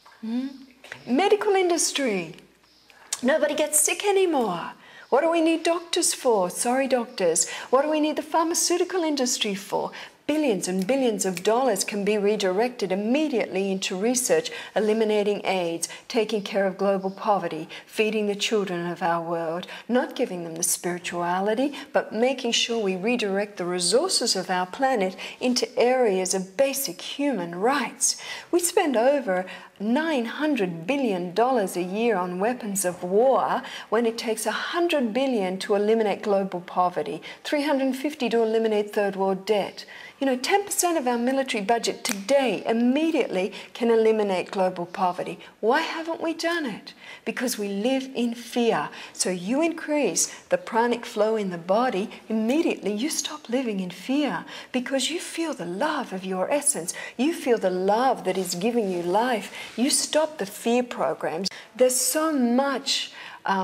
Medical industry, nobody gets sick anymore. What do we need doctors for? Sorry, doctors. What do we need the pharmaceutical industry for? Billions and billions of dollars can be redirected immediately into research, eliminating AIDS, taking care of global poverty, feeding the children of our world, not giving them the spirituality, but making sure we redirect the resources of our planet into areas of basic human rights. We spend over $900 billion a year on weapons of war when it takes $100 billion to eliminate global poverty, $350 to eliminate third world debt. You know, 10% of our military budget today immediately can eliminate global poverty. Why haven't we done it? Because we live in fear. So you increase the pranic flow in the body, immediately you stop living in fear because you feel the love of your essence. You feel the love that is giving you life. You stop the fear programs. There's so much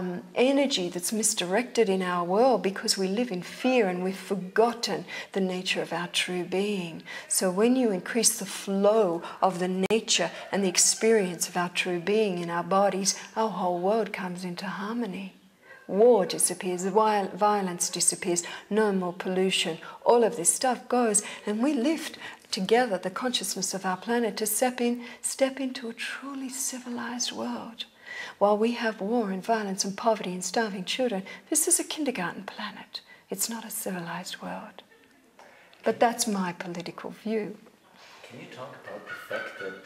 energy that's misdirected in our world because we live in fear and we've forgotten the nature of our true being. So when you increase the flow of the nature and the experience of our true being in our bodies, our whole world comes into harmony. War disappears, violence disappears, no more pollution. All of this stuff goes, and we lift together the consciousness of our planet to step into a truly civilized world. While we have war and violence and poverty and starving children, this is a kindergarten planet. It's not a civilized world. But that's my political view. Can you talk about the fact that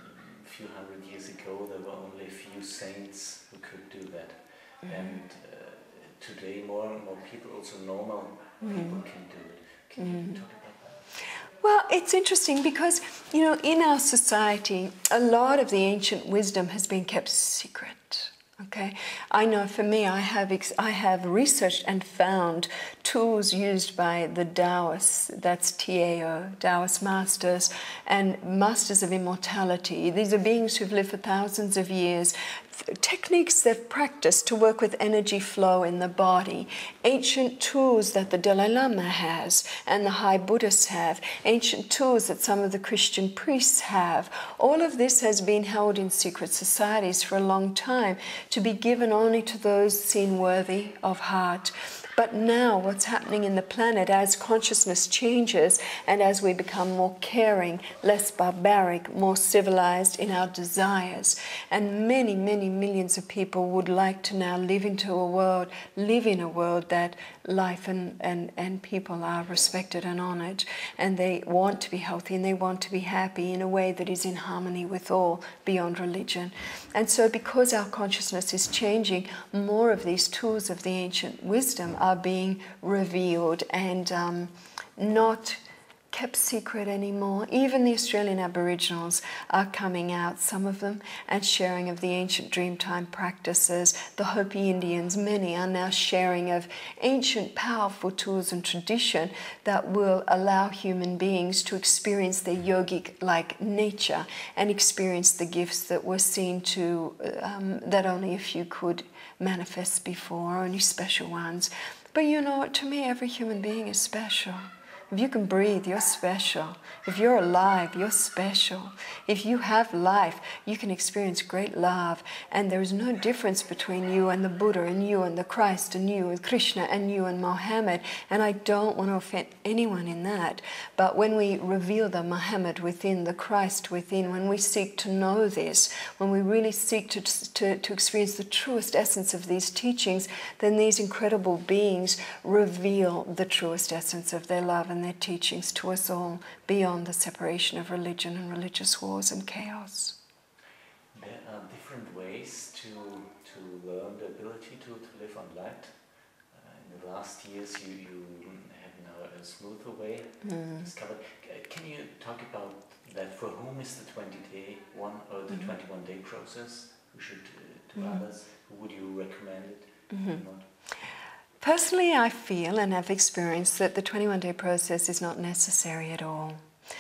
a few hundred years ago there were only a few saints who could do that? And today more and more people, also normal people, can do it. Can you talk about that? Well, it's interesting because, you know, in our society, a lot of the ancient wisdom has been kept secret. Okay, I know for me, I have researched and found tools used by the Taoists, that's Tao, Taoist masters, and masters of immortality. These are beings who've lived for thousands of years. Techniques they've practiced to work with energy flow in the body, ancient tools that the Dalai Lama has and the high Buddhists have, ancient tools that some of the Christian priests have. All of this has been held in secret societies for a long time to be given only to those seen worthy of heart. But now what's happening in the planet as consciousness changes and as we become more caring, less barbaric, more civilized in our desires, and many, many millions of people would like to now live in a world that life and people are respected and honored, and they want to be healthy and they want to be happy in a way that is in harmony with all, beyond religion. And so because our consciousness is changing, more of these tools of the ancient wisdom are being revealed and not kept secret anymore. Even the Australian Aboriginals are coming out, some of them, and sharing of the ancient Dreamtime practices. The Hopi Indians, many are now sharing of ancient powerful tools and tradition that will allow human beings to experience their yogic-like nature and experience the gifts that were seen to, that only a few could manifest before, only special ones. But you know, to me, every human being is special. If you can breathe, you're special. If you're alive, you're special. If you have life, you can experience great love. And there is no difference between you and the Buddha and you and the Christ and you and Krishna and you and Mohammed. And I don't want to offend anyone in that. But when we reveal the Mohammed within, the Christ within, when we seek to know this, when we really seek to experience the truest essence of these teachings, then these incredible beings reveal the truest essence of their love and their teachings to us all, beyond the separation of religion and religious wars and chaos. There are different ways to learn the ability to live on light. In the last years you have now a smoother way discovered. Can you talk about that for whom is the 20-day one or the 21-day process? Who should to others? Who would you recommend it? Not? Personally, I feel and have experienced that the 21-day process is not necessary at all.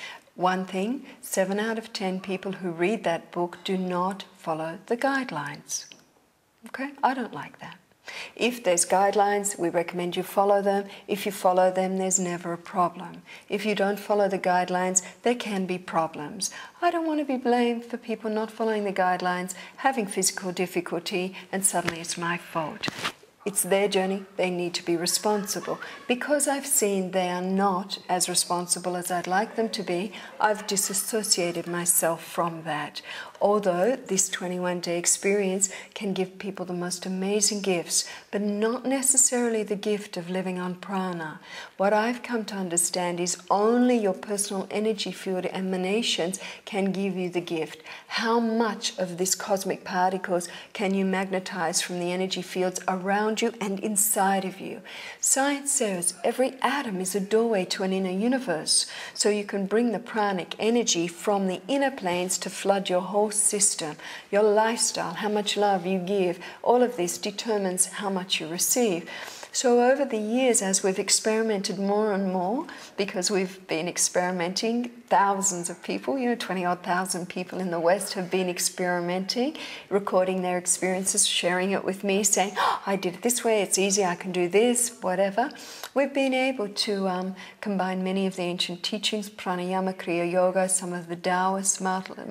One thing, 7 out of 10 people who read that book do not follow the guidelines. Okay, I don't like that. If there's guidelines, we recommend you follow them. If you follow them, there's never a problem. If you don't follow the guidelines, there can be problems. I don't want to be blamed for people not following the guidelines, having physical difficulty, and suddenly it's my fault. It's their journey, they need to be responsible. Because I've seen they are not as responsible as I'd like them to be, I've disassociated myself from that. Although this 21-day experience can give people the most amazing gifts, but not necessarily the gift of living on prana. What I've come to understand is only your personal energy field emanations can give you the gift. How much of this cosmic particles can you magnetize from the energy fields around you and inside of you? Science says every atom is a doorway to an inner universe, so you can bring the pranic energy from the inner planes to flood your whole system. Your lifestyle, how much love you give, all of this determines how much you receive. So over the years, as we've experimented more and more, because we've been experimenting, thousands of people, 20-odd thousand people in the West have been experimenting, recording their experiences, sharing it with me, saying, oh, I did it this way, it's easy, I can do this, whatever. We've been able to combine many of the ancient teachings, pranayama, kriya yoga, some of the Taoist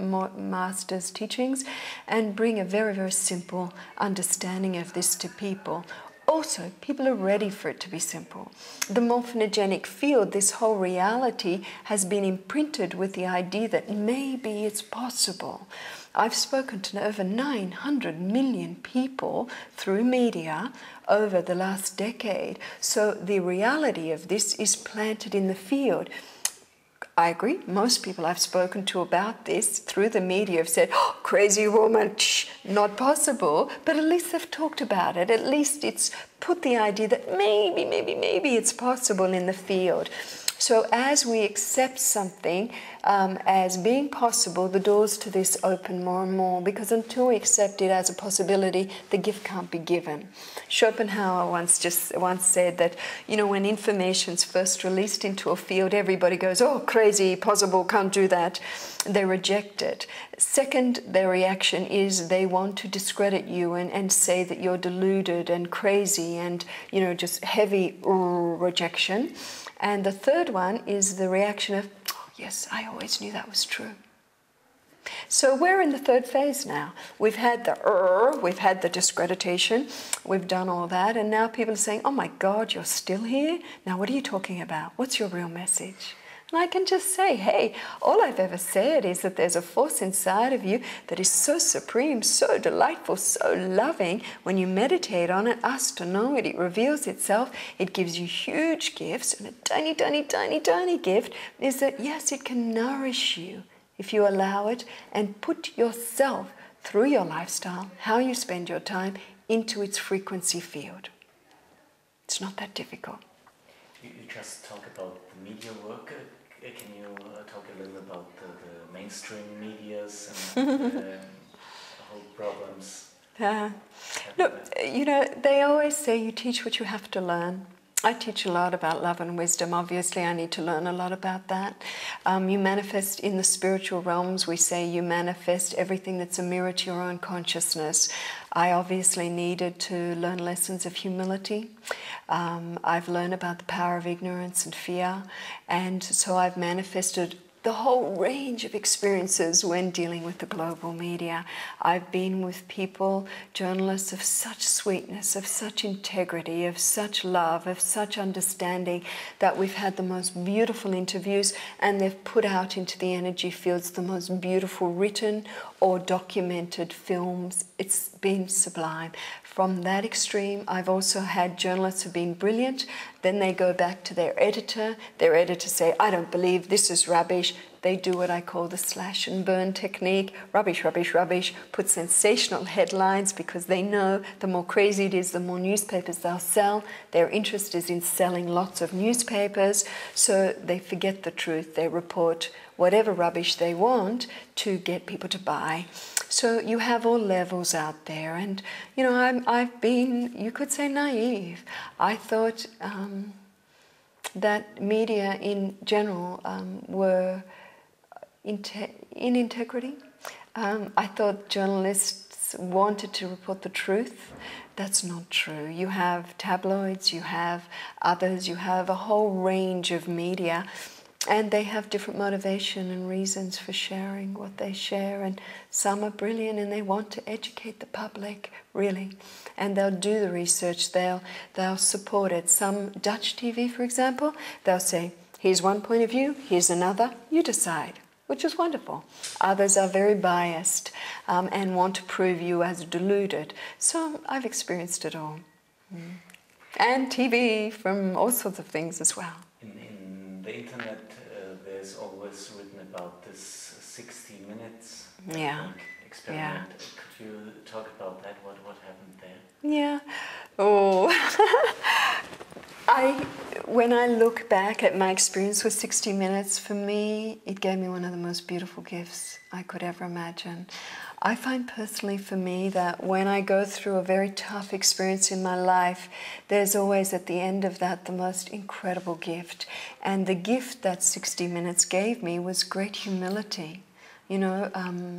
masters' teachings, and bring a very, very simple understanding of this to people. Also, people are ready for it to be simple. The morphinogenic field, this whole reality, has been imprinted with the idea that maybe it's possible. I've spoken to over 900 million people through media over the last decade. So the reality of this is planted in the field. I agree. Most people I've spoken to about this through the media have said, oh, crazy woman, not possible. But at least they've talked about it. At least it's put the idea that maybe it's possible in the field. So as we accept something as being possible, the doors to this open more and more, because until we accept it as a possibility, the gift can't be given. Schopenhauer once said that, when information's first released into a field, everybody goes, oh, crazy, possible, can't do that. They reject it. Second, their reaction is they want to discredit you and say that you're deluded and crazy and, just heavy rejection. And the third one is the reaction of, oh, yes, I always knew that was true. So we're in the third phase now. We've had we've had the discreditation, we've done all that, and now people are saying, oh my God, you're still here? Now what are you talking about? What's your real message? And I can just say, hey, all I've ever said is that there's a force inside of you that is so supreme, so delightful, so loving. When you meditate on it, ask to know it, it reveals itself. It gives you huge gifts. And a tiny, tiny, tiny, tiny gift is that, yes, it can nourish you if you allow it and put yourself through your lifestyle, how you spend your time, into its frequency field. It's not that difficult. You just talk about the media work. Can you talk a little about the mainstream medias and the whole problems? Look, they always say you teach what you have to learn. I teach a lot about love and wisdom. Obviously, I need to learn a lot about that. You manifest in the spiritual realms. We say you manifest everything that's a mirror to your own consciousness. I obviously needed to learn lessons of humility. I've learned about the power of ignorance and fear. And so I've manifested the whole range of experiences when dealing with the global media. I've been with people, journalists of such sweetness, of such integrity, of such love, of such understanding, that we've had the most beautiful interviews, and they've put out into the energy fields the most beautiful written or documented films. It's been sublime. From that extreme, I've also had journalists who've been brilliant, then they go back to their editor say, I don't believe this is rubbish. They do what I call the slash and burn technique, rubbish, rubbish, rubbish, put sensational headlines because they know the more crazy it is, the more newspapers they'll sell. Their interest is in selling lots of newspapers, so they forget the truth. They report whatever rubbish they want to get people to buy. So you have all levels out there, and you know, I've been, you could say, naive. I thought that media in general were in integrity. I thought journalists wanted to report the truth. That's not true. You have tabloids, you have others, you have a whole range of media, and they have different motivation and reasons for sharing what they share, and some are brilliant and they want to educate the public, really. And they'll do the research, they'll support it. Some Dutch TV, for example, they'll say, here's one point of view, here's another, you decide, which is wonderful. Others are very biased and want to prove you as deluded. So I've experienced it all. And TV from all sorts of things as well. In the internet, there's always written about this 60 minutes experiment. Yeah. Could you talk about that? What happened there? Yeah. Oh. When I look back at my experience with 60 Minutes, for me, it gave me one of the most beautiful gifts I could ever imagine. I find personally for me that when I go through a very tough experience in my life, there's always at the end of that the most incredible gift. And the gift that 60 Minutes gave me was great humility. You know,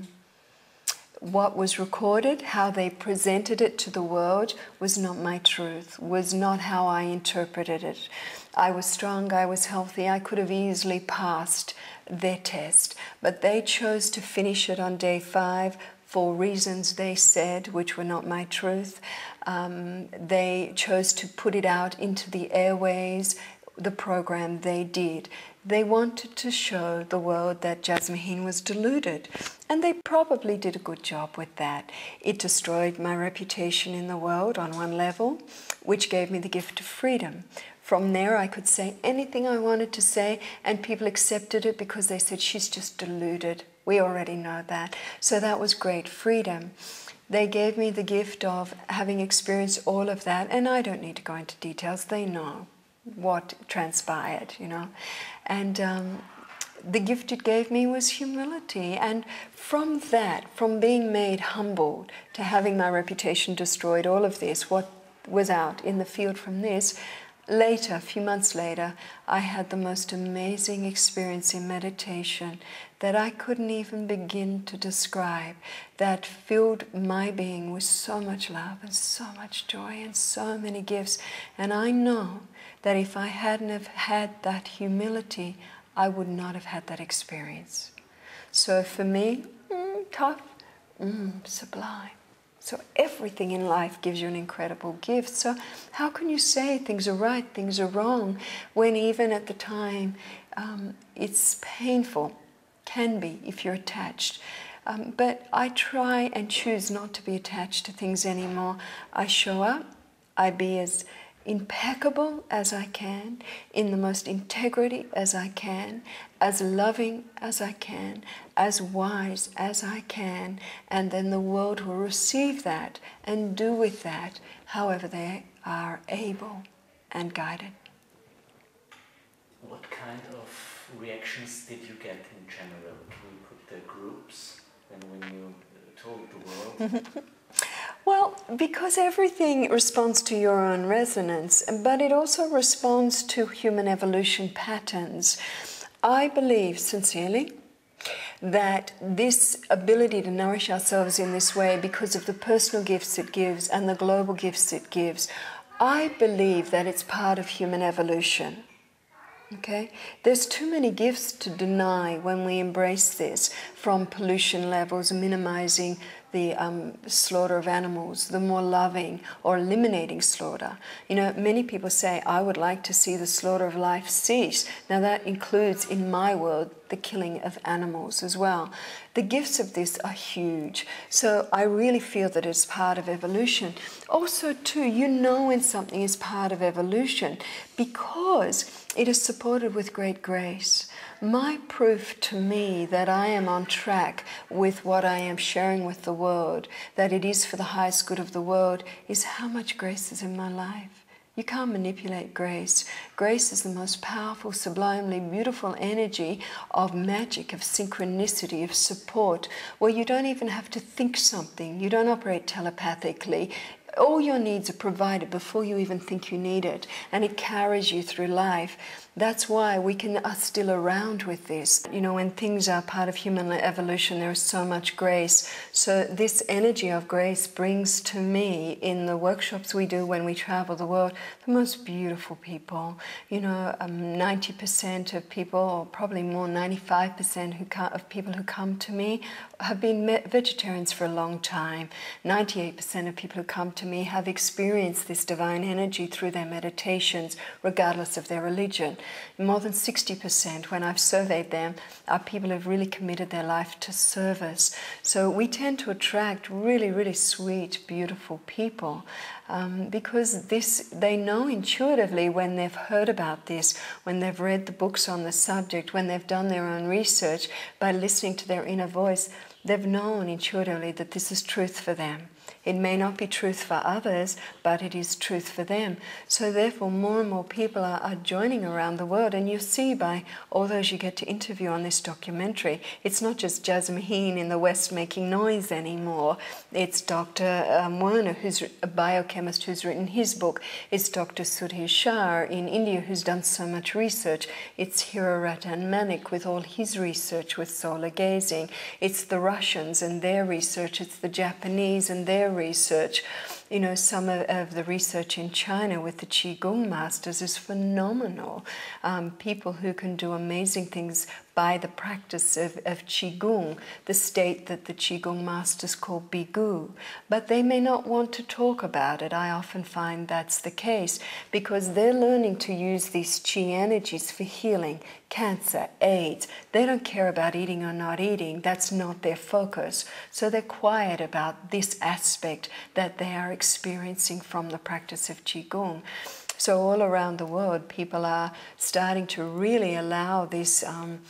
what was recorded, how they presented it to the world, was not my truth, was not how I interpreted it. I was strong, I was healthy, I could have easily passed their test, but they chose to finish it on day 5 for reasons they said, which were not my truth. They chose to put it out into the airways, the program they did. They wanted to show the world that Jasmuheen was deluded, and they probably did a good job with that. It destroyed my reputation in the world on one level, which gave me the gift of freedom. From there, I could say anything I wanted to say, and people accepted it because they said, she's just deluded. We already know that. So that was great freedom. They gave me the gift of having experienced all of that, and I don't need to go into details. They know what transpired, you know. And the gift it gave me was humility. And from that, from being made humbled to having my reputation destroyed, all of this, what was out in the field from this, later, a few months later, I had the most amazing experience in meditation that I couldn't even begin to describe, that filled my being with so much love and so much joy and so many gifts. And I know that if I hadn't have had that humility, I would not have had that experience. So for me, tough, sublime. So everything in life gives you an incredible gift. So how can you say things are right, things are wrong, when even at the time it's painful, can be if you're attached. But I try and choose not to be attached to things anymore. I show up, I be as impeccable as I can, in the most integrity as I can, as loving as I can, as wise as I can, and then the world will receive that and do with that however they are able and guided. What kind of reactions did you get in general? Can you put the groups when you told the world? Well, because everything responds to your own resonance, but it also responds to human evolution patterns. I believe sincerely that this ability to nourish ourselves in this way, because of the personal gifts it gives and the global gifts it gives, I believe that it's part of human evolution. Okay, there's too many gifts to deny when we embrace this, from pollution levels, minimizing the slaughter of animals, the more loving, or eliminating slaughter. You know, many people say, I would like to see the slaughter of life cease. Now that includes, in my world, the killing of animals as well. The gifts of this are huge. So I really feel that it's part of evolution. Also, too, you know when something is part of evolution because it is supported with great grace. My proof to me that I am on track with what I am sharing with the world, that it is for the highest good of the world, is how much grace is in my life. You can't manipulate grace. Grace is the most powerful, sublimely beautiful energy of magic, of synchronicity, of support, where you don't even have to think something. You don't operate telepathically. All your needs are provided before you even think you need it, and it carries you through life. That's why we are still around with this. You know, when things are part of human evolution, there is so much grace. So this energy of grace brings to me, in the workshops we do when we travel the world, the most beautiful people. You know, 90% of people, or probably more, 95% of people who come to me have been vegetarians for a long time. 98% of people who come to me have experienced this divine energy through their meditations, regardless of their religion. More than 60%, when I've surveyed them, are people who have really committed their life to service. So we tend to attract really, really sweet, beautiful people because they know intuitively when they've heard about this, when they've read the books on the subject, when they've done their own research, by listening to their inner voice, they've known intuitively that this is truth for them. It may not be truth for others, but it is truth for them. So therefore, more and more people are joining around the world. And you see by all those you get to interview on this documentary, it's not just Jasmuheen in the West making noise anymore. It's Dr. Werner, who's a biochemist who's written his book. It's Dr. Sudhir Shah in India, who's done so much research. It's Hiro Ratan Manik with all his research with solar gazing. It's the Russians and their research. It's the Japanese and their research. You know, some of the research in China with the Qigong masters is phenomenal. People who can do amazing things by the practice of Qigong, the state that the Qigong masters call Bigu. But they may not want to talk about it. I often find that's the case because they're learning to use these Qi energies for healing, cancer, AIDS. They don't care about eating or not eating. That's not their focus. So they're quiet about this aspect that they are experiencing from the practice of Qigong. So all around the world, people are starting to really allow this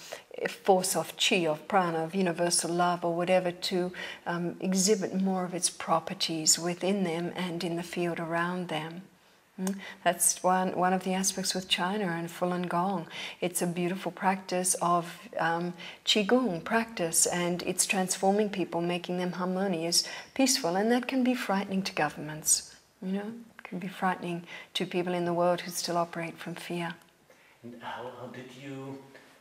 force of Qi, of prana, of universal love or whatever to exhibit more of its properties within them and in the field around them. That's one of the aspects with China and Falun Gong. It's a beautiful practice of Qigong practice, and it's transforming people, making them harmonious, peaceful, and that can be frightening to governments, you know? Can be frightening to people in the world who still operate from fear. And how did you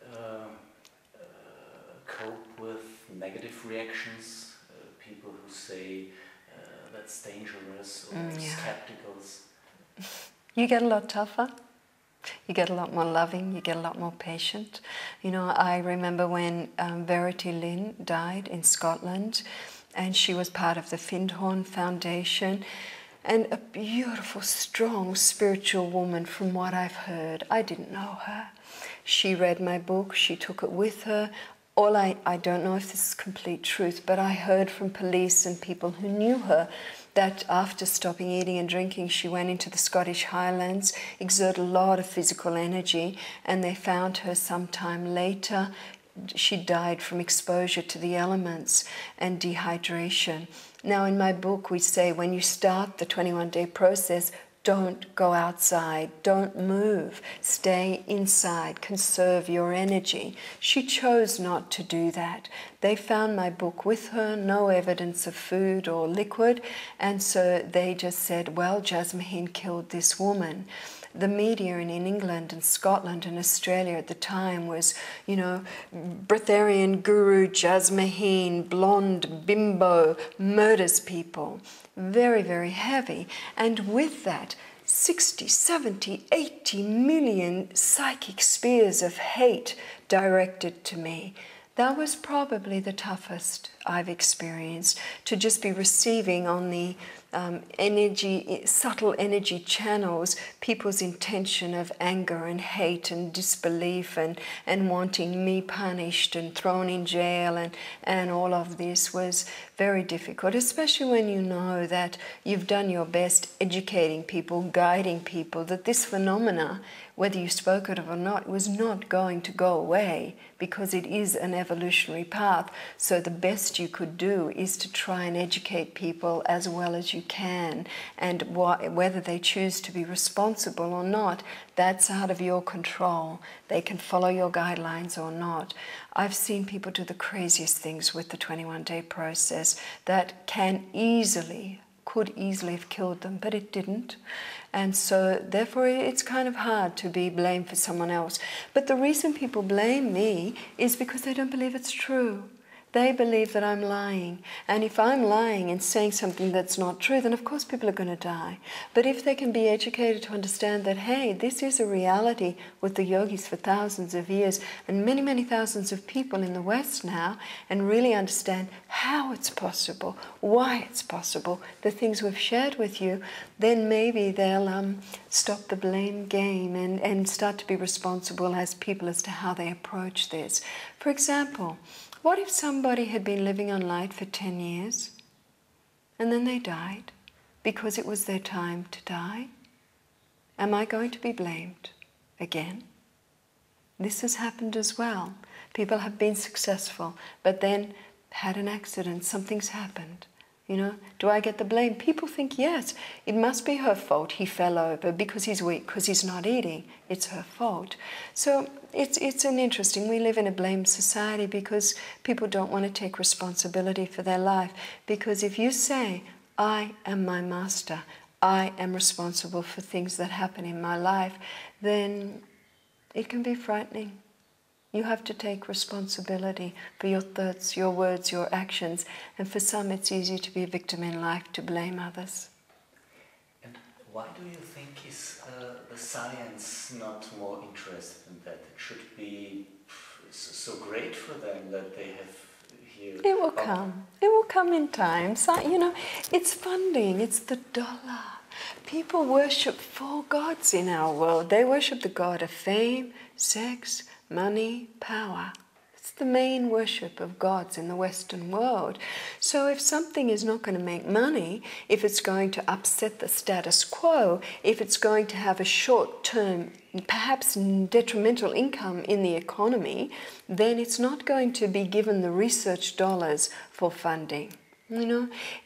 cope with negative reactions? People who say that's dangerous or skeptical? You get a lot tougher. You get a lot more loving. You get a lot more patient. You know, I remember when Verity Lynn died in Scotland, and she was part of the Findhorn Foundation. And a beautiful, strong, spiritual woman from what I've heard. I didn't know her. She read my book. She took it with her. I don't know if this is complete truth, but I heard from police and people who knew her that after stopping eating and drinking, she went into the Scottish Highlands, exerted a lot of physical energy, and they found her sometime later. She died from exposure to the elements and dehydration. Now, in my book, we say when you start the 21-day process, don't go outside, don't move, stay inside, conserve your energy. She chose not to do that. They found my book with her, no evidence of food or liquid, and so they just said, well, Jasmuheen killed this woman. The media in England and Scotland and Australia at the time was, you know, breatharian guru Jasmuheen, blonde bimbo, murders people. Very, very heavy. And with that, 60, 70, 80 million psychic spears of hate directed to me. That was probably the toughest I've experienced, to just be receiving on the subtle energy channels, people's intention of anger and hate and disbelief and wanting me punished and thrown in jail, and all of this was very difficult, especially when you know that you've done your best educating people, guiding people, that this phenomena, whether you spoke of it or not, was not going to go away, because it is an evolutionary path. So the best you could do is to try and educate people as well as you can, and whether they choose to be responsible or not, that's out of your control. They can follow your guidelines or not. I've seen people do the craziest things with the 21-day process that could easily have killed them, but it didn't. And so therefore it's kind of hard to be blamed for someone else. But the reason people blame me is because they don't believe it's true. They believe that I'm lying. And if I'm lying and saying something that's not true, then of course people are going to die. But if they can be educated to understand that, hey, this is a reality with the yogis for thousands of years and many, many thousands of people in the West now, and really understand how it's possible, why it's possible, the things we've shared with you, then maybe they'll stop the blame game and start to be responsible as people as to how they approach this. For example, what if somebody had been living on light for 10 years and then they died because it was their time to die? Am I going to be blamed again? This has happened as well. People have been successful, but then had an accident, something's happened. You know, do I get the blame? People think, yes, it must be her fault. He fell over because he's weak, because he's not eating. It's her fault. So it's an interesting, we live in a blame society because people don't want to take responsibility for their life. Because if you say, I am my master, I am responsible for things that happen in my life, then it can be frightening. You have to take responsibility for your thoughts, your words, your actions. And for some, it's easy to be a victim in life, to blame others. And why do you think is the science not more interested in that? It should be so great for them that they have here... It will come. It will come in time. So, you know, it's funding. It's the dollar. People worship 4 gods in our world. They worship the god of fame, sex, money, power. It's the main worship of gods in the Western world. So if something is not going to make money, if it's going to upset the status quo, if it's going to have a short-term, perhaps detrimental income in the economy, then it's not going to be given the research dollars for funding. You know,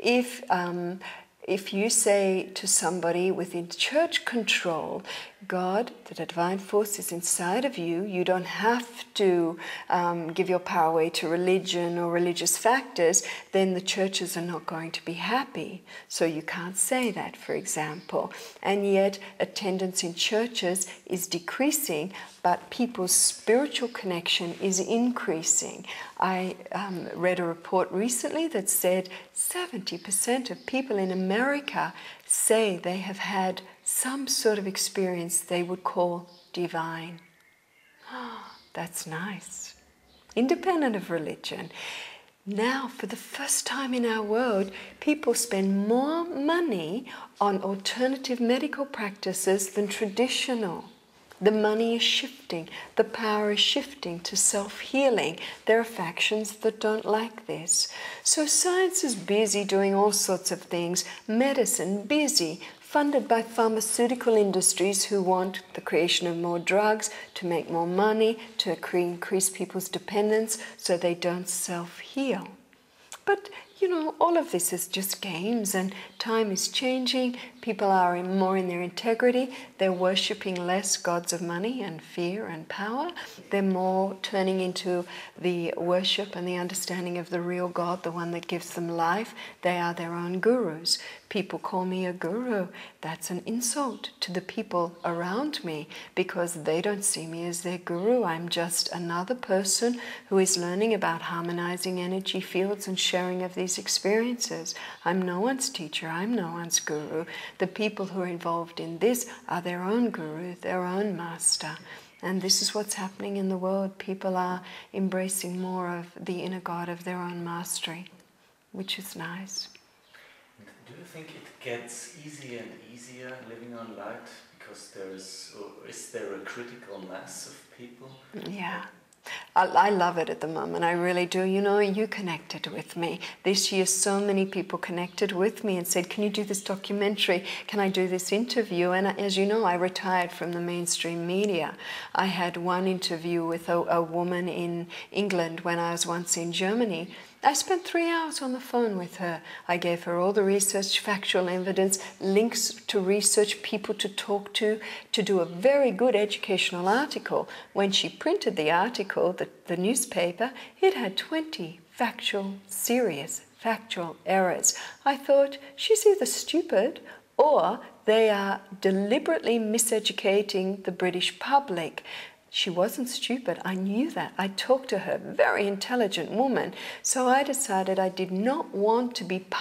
if you say to somebody within church control, God, the divine force is inside of you, you don't have to give your power away to religion or religious factors, then the churches are not going to be happy. So you can't say that, for example. And yet attendance in churches is decreasing, but people's spiritual connection is increasing. I read a report recently that said 70% of people in America say they have had some sort of experience they would call divine. That's nice. Independent of religion. Now, for the first time in our world, people spend more money on alternative medical practices than traditional. The money is shifting, the power is shifting to self-healing. There are factions that don't like this. So science is busy doing all sorts of things. Medicine, busy, funded by pharmaceutical industries who want the creation of more drugs to make more money, to increase people's dependence so they don't self-heal. But, you know, all of this is just games, and time is changing. People are more in their integrity. They're worshipping less gods of money and fear and power. They're more turning into the worship and the understanding of the real God, the one that gives them life. They are their own gurus. People call me a guru. That's an insult to the people around me because they don't see me as their guru. I'm just another person who is learning about harmonizing energy fields and sharing of these these experiences. I'm no one's teacher, I'm no one's guru. The people who are involved in this are their own guru, their own master. And this is what's happening in the world. People are embracing more of the inner God of their own mastery, which is nice. Do you think it gets easier and easier living on light because is there a critical mass of people? Yeah. I love it at the moment, I really do. You know, you connected with me. This year so many people connected with me and said, can you do this documentary? Can I do this interview? And as you know, I retired from the mainstream media. I had one interview with a woman in England when I was once in Germany. I spent 3 hours on the phone with her. I gave her all the research, factual evidence, links to research, people to talk to do a very good educational article. When she printed the article, the newspaper, it had 20 serious factual errors. I thought, she's either stupid or they are deliberately miseducating the British public. She wasn't stupid, I knew that. I talked to her, very intelligent woman. So I decided I did not want to be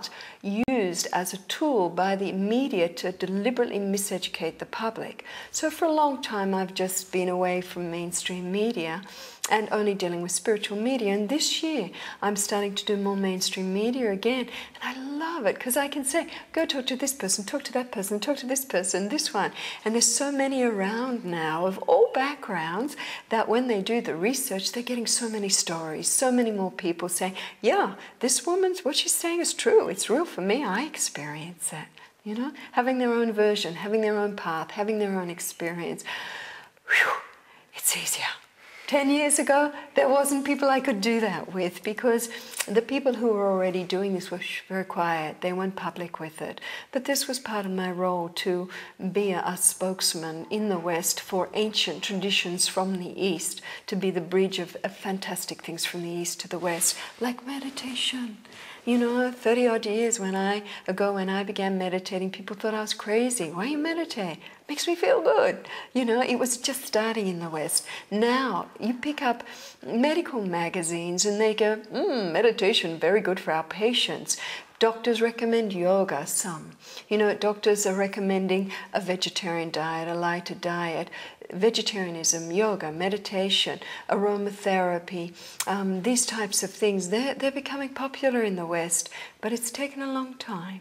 used as a tool by the media to deliberately miseducate the public. So for a long time I've just been away from mainstream media and only dealing with spiritual media. And this year I'm starting to do more mainstream media again. And I love it because I can say, go talk to this person, talk to that person, talk to this person, this one. And there's so many around now of all backgrounds that when they do the research, they're getting so many stories, so many more people saying, yeah, this woman's, what she's saying is true. It's real for me. I experience it. You know, having their own version, having their own path, having their own experience. Whew, it's easier. 10 years ago, there wasn't people I could do that with because the people who were already doing this were very quiet. They weren't public with it. But this was part of my role to be a spokesman in the West for ancient traditions from the East, to be the bridge of fantastic things from the East to the West, like meditation. You know, 30 odd years ago when I began meditating, people thought I was crazy. Why you meditate? Makes me feel good. You know, it was just starting in the West. Now, you pick up medical magazines and they go, meditation, very good for our patients. Doctors recommend yoga, some. You know, doctors are recommending a vegetarian diet, a lighter diet, vegetarianism, yoga, meditation, aromatherapy, these types of things. They're becoming popular in the West, but it's taken a long time.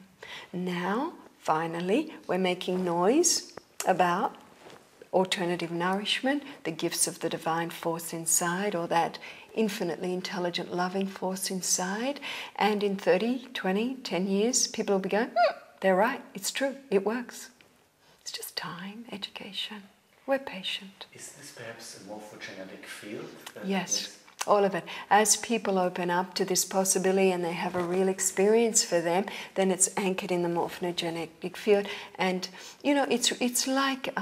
Now, finally, we're making noise about alternative nourishment, the gifts of the divine force inside, or that infinitely intelligent, loving force inside. And in 30, 20, 10 years, people will be going, they're right, it's true, it works. It's just time, education. We're patient. Is this perhaps a morphogenetic field? Yes, all of it. As people open up to this possibility and they have a real experience for them, then it's anchored in the morphogenetic field. And, you know, it's like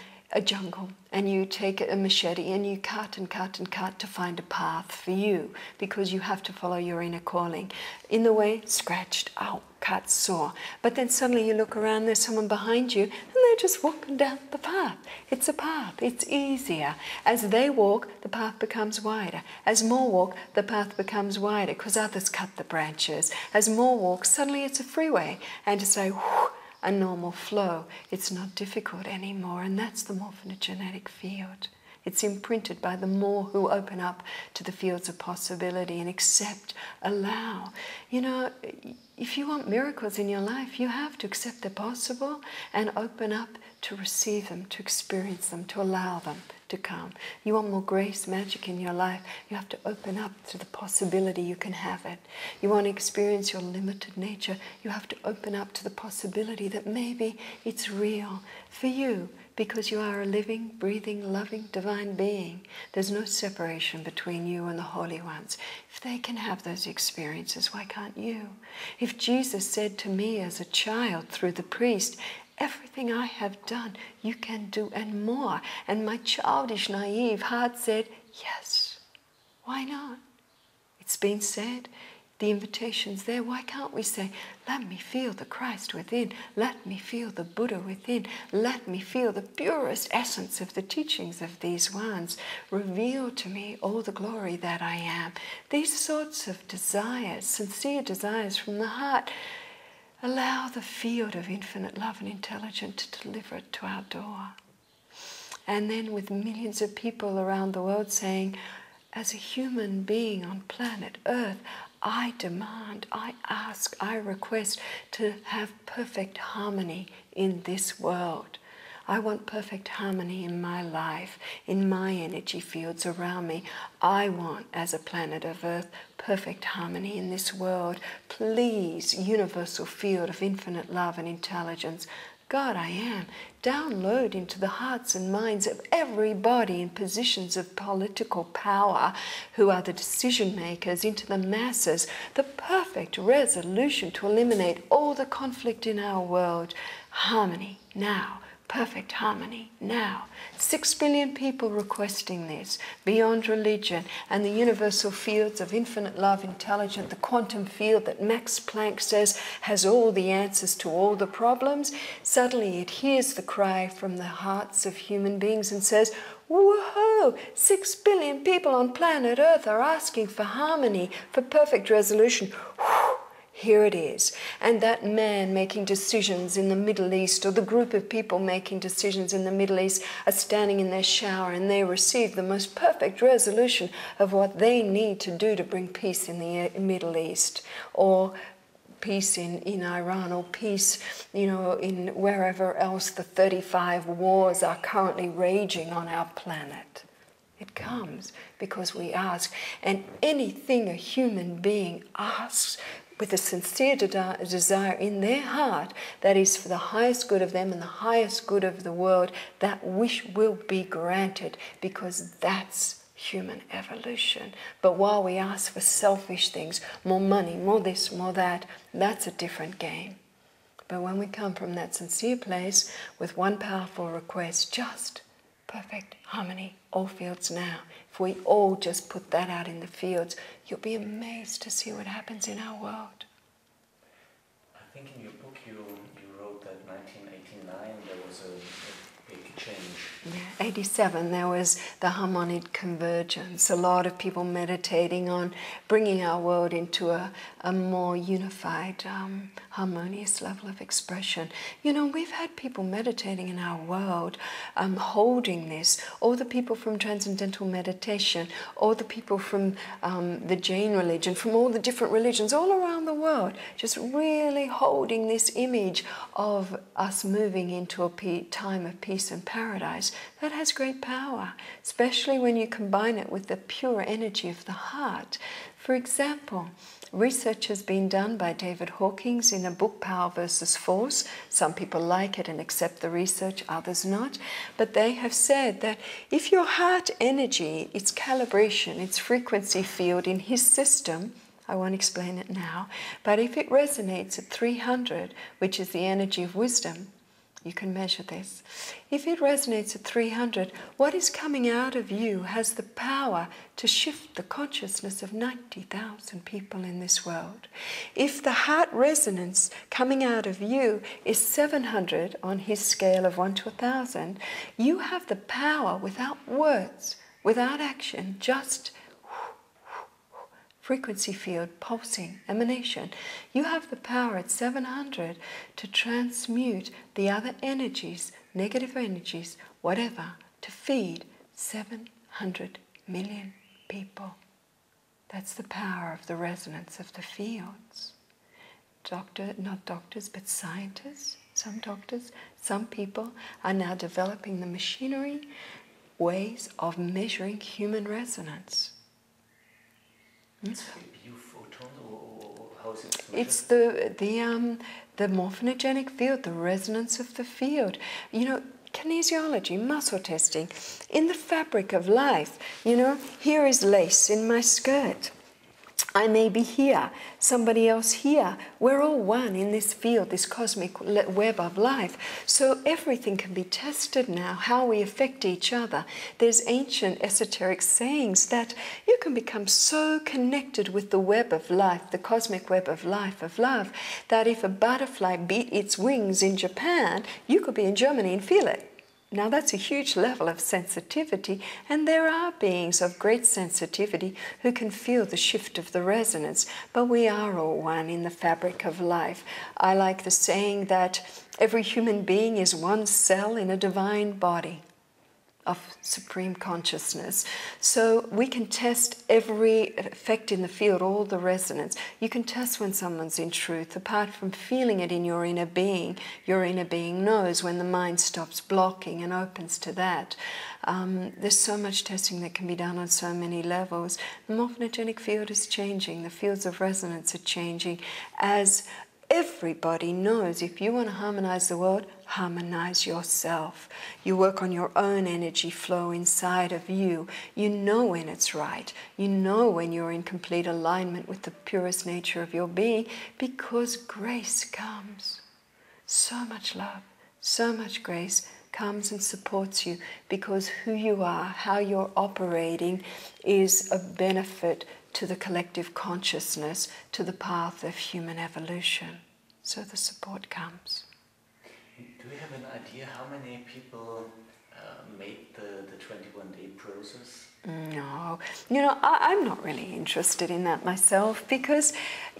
a jungle, and you take a machete and you cut and cut and cut to find a path for you, because you have to follow your inner calling. In the way, scratched, ow, cut, saw. But then suddenly you look around, there's someone behind you, and they're just walking down the path. It's a path, it's easier. As they walk, the path becomes wider. As more walk, the path becomes wider, because others cut the branches. As more walk, suddenly it's a freeway, and to say, whoo, a normal flow. It's not difficult anymore, and that's the morphogenetic field. It's imprinted by the more who open up to the fields of possibility and accept, allow. You know, if you want miracles in your life, you have to accept they're possible and open up to receive them, to experience them, to allow them to come. You want more grace, magic in your life, you have to open up to the possibility you can have it. You want to experience your limited nature, you have to open up to the possibility that maybe it's real for you, because you are a living, breathing, loving, divine being. There's no separation between you and the holy ones. If they can have those experiences, why can't you? If Jesus said to me as a child through the priest, everything I have done, you can do and more. And my childish, naive heart said, yes, why not? It's been said, The invitation's there. Why can't we say, let me feel the Christ within, let me feel the Buddha within, let me feel the purest essence of the teachings of these ones, reveal to me all the glory that I am. These sorts of desires, sincere desires from the heart, allow the field of infinite love and intelligence to deliver it to our door. And then with millions of people around the world saying, as a human being on planet Earth, I demand, I ask, I request to have perfect harmony in this world. I want perfect harmony in my life, in my energy fields around me. I want, as a planet of Earth, perfect harmony in this world. Please, universal field of infinite love and intelligence, God, I am. Download into the hearts and minds of everybody in positions of political power who are the decision makers, into the masses, the perfect resolution to eliminate all the conflict in our world. Harmony now. Perfect harmony now. 6 billion people requesting this, beyond religion, and the universal fields of infinite love, intelligence, the quantum field that Max Planck says has all the answers to all the problems. Suddenly it hears the cry from the hearts of human beings and says, whoa, 6 billion people on planet Earth are asking for harmony, for perfect resolution. Here it is. And that man making decisions in the Middle East, or the group of people making decisions in the Middle East, are standing in their shower and they receive the most perfect resolution of what they need to do to bring peace in the Middle East, or peace in Iran, or peace, in wherever else the 35 wars are currently raging on our planet. It comes because we ask. And anything a human being asks with a sincere desire in their heart that is for the highest good of them and the highest good of the world, that wish will be granted, because that's human evolution. But while we ask for selfish things, more money, more this, more that, that's a different game. But when we come from that sincere place with one powerful request, just perfect harmony, all fields now. If we all just put that out in the fields, you'll be amazed to see what happens in our world. I think in your book you wrote that 1989 there was a big change. Yeah, 87 there was the harmonic convergence. A lot of people meditating on bringing our world into a more unified, harmonious level of expression. We've had people meditating in our world, holding this. All the people from Transcendental Meditation, all the people from the Jain religion, from all the different religions all around the world, just really holding this image of us moving into a time of peace and paradise. That has great power, especially when you combine it with the pure energy of the heart. For example, research has been done by David Hawkins in a book, Power versus Force. Some people like it and accept the research, others not. But they have said that if your heart energy, its calibration, its frequency field in his system, I won't explain it now, but if it resonates at 300, which is the energy of wisdom, you can measure this. If it resonates at 300, what is coming out of you has the power to shift the consciousness of 90,000 people in this world. If the heart resonance coming out of you is 700 on his scale of 1 to 1,000, you have the power without words, without action, just frequency field, pulsing, emanation. You have the power at 700 to transmute the other energies, negative energies, whatever, to feed 700 million people. That's the power of the resonance of the fields. Not doctors, but scientists, some doctors, some people are now developing the machinery, ways of measuring human resonance. It's you photon, or how is it measured? It's the morphogenetic field, the resonance of the field. Kinesiology, muscle testing, in the fabric of life. Here is lace in my skirt. I may be here, somebody else here. We're all one in this field, this cosmic web of life. So everything can be tested now, how we affect each other. There's ancient esoteric sayings that you can become so connected with the web of life, the cosmic web of life, of love, that if a butterfly beat its wings in Japan, you could be in Germany and feel it. Now that's a huge level of sensitivity, and there are beings of great sensitivity who can feel the shift of the resonance, but we are all one in the fabric of life. I like the saying that every human being is one cell in a divine body of supreme consciousness. So we can test every effect in the field, all the resonance. You can test when someone's in truth. Apart from feeling it in your inner being knows when the mind stops blocking and opens to that. There's so much testing that can be done on so many levels. The morphogenetic field is changing. The fields of resonance are changing as everybody knows. If you want to harmonize the world, harmonize yourself. You work on your own energy flow inside of you. You know when it's right. You know when you're in complete alignment with the purest nature of your being, because grace comes. So much love, so much grace comes and supports you, because who you are, how you're operating is a benefit to the collective consciousness, to the path of human evolution. So the support comes. Do we have an idea how many people made the 21-day process? No, I'm not really interested in that myself, because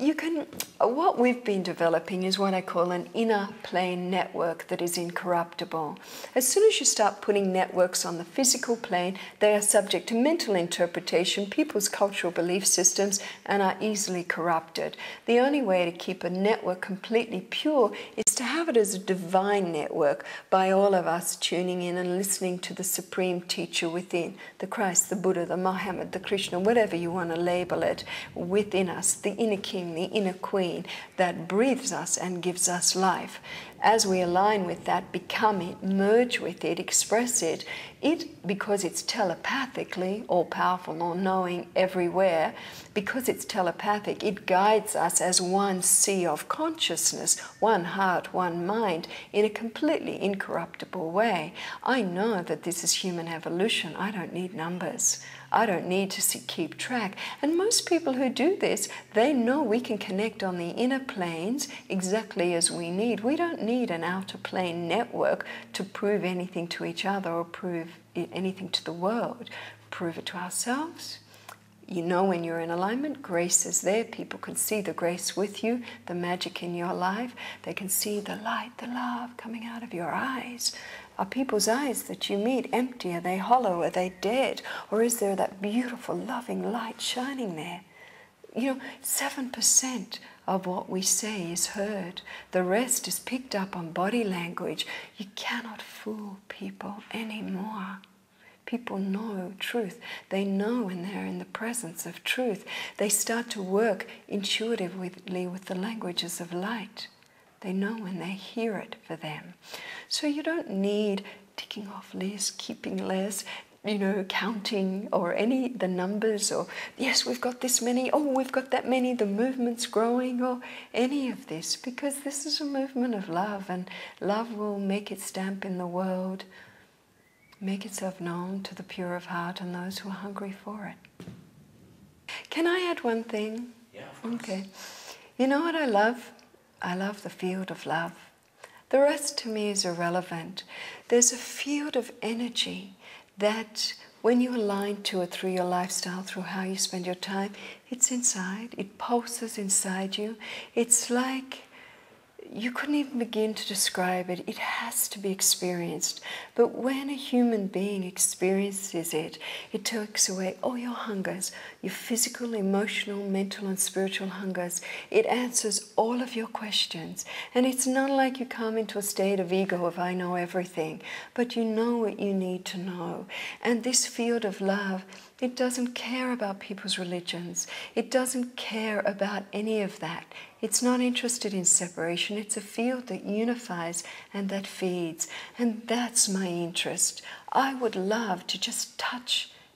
what we've been developing is what I call an inner plane network that is incorruptible. As soon as you start putting networks on the physical plane, they are subject to mental interpretation, people's cultural belief systems, and are easily corrupted. The only way to keep a network completely pure is to have it as a divine network, by all of us tuning in and listening to the supreme teacher within, the Christ, the Buddha, the Muhammad, the Krishna, whatever you want to label it, within us, the inner king, the inner queen that breathes us and gives us life. As we align with that, become it, merge with it, express it, because it's telepathically all-powerful, all-knowing everywhere, because it's telepathic, it guides us as one sea of consciousness, one heart, one mind, in a completely incorruptible way. I know that this is human evolution. I don't need numbers. I don't need to keep track. And most people who do this, they know we can connect on the inner planes exactly as we need. We don't need an outer plane network to prove anything to each other or prove anything to the world. Prove it to ourselves. You know when you're in alignment, grace is there. People can see the grace with you, the magic in your life. They can see the light, the love coming out of your eyes. Are people's eyes that you meet empty? Are they hollow? Are they dead? Or is there that beautiful, loving light shining there? 7% of what we say is heard. The rest is picked up on body language. You cannot fool people anymore. People know truth. They know when they're in the presence of truth. They start to work intuitively with the languages of light. They know when they hear it for them. So you don't need ticking off lists, keeping lists, counting or the numbers, or yes, we've got this many, oh, we've got that many, the movement's growing, or any of this, because this is a movement of love, and love will make its stamp in the world, make itself known to the pure of heart and those who are hungry for it. Can I add one thing? Yeah, of course. Okay. You know what I love? I love the field of love. The rest to me is irrelevant. There's a field of energy that when you align to it through your lifestyle, through how you spend your time, it's inside, it pulses inside you. It's like, you couldn't even begin to describe it. It has to be experienced. But when a human being experiences it, it takes away all your hungers, your physical, emotional, mental, and spiritual hungers. It answers all of your questions. And it's not like you come into a state of ego of I know everything, but you know what you need to know. And this field of love, it doesn't care about people's religions. It doesn't care about any of that. It's not interested in separation. It's a field that unifies and that feeds. And that's my interest. I would love to just touch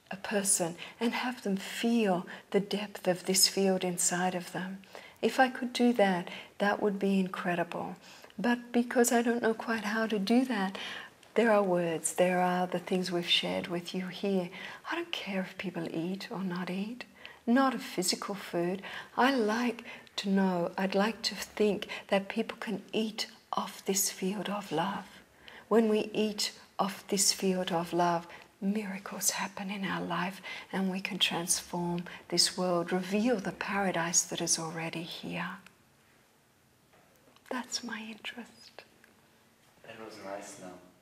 a person and have them feel the depth of this field inside of them. If I could do that, that would be incredible. But because I don't know quite how to do that, there are words, there are the things we've shared with you here. I don't care if people eat or not eat, not a physical food. I like to know, I'd like to think that people can eat off this field of love. When we eat off this field of love, miracles happen in our life and we can transform this world, reveal the paradise that is already here. That's my interest. That was nice now.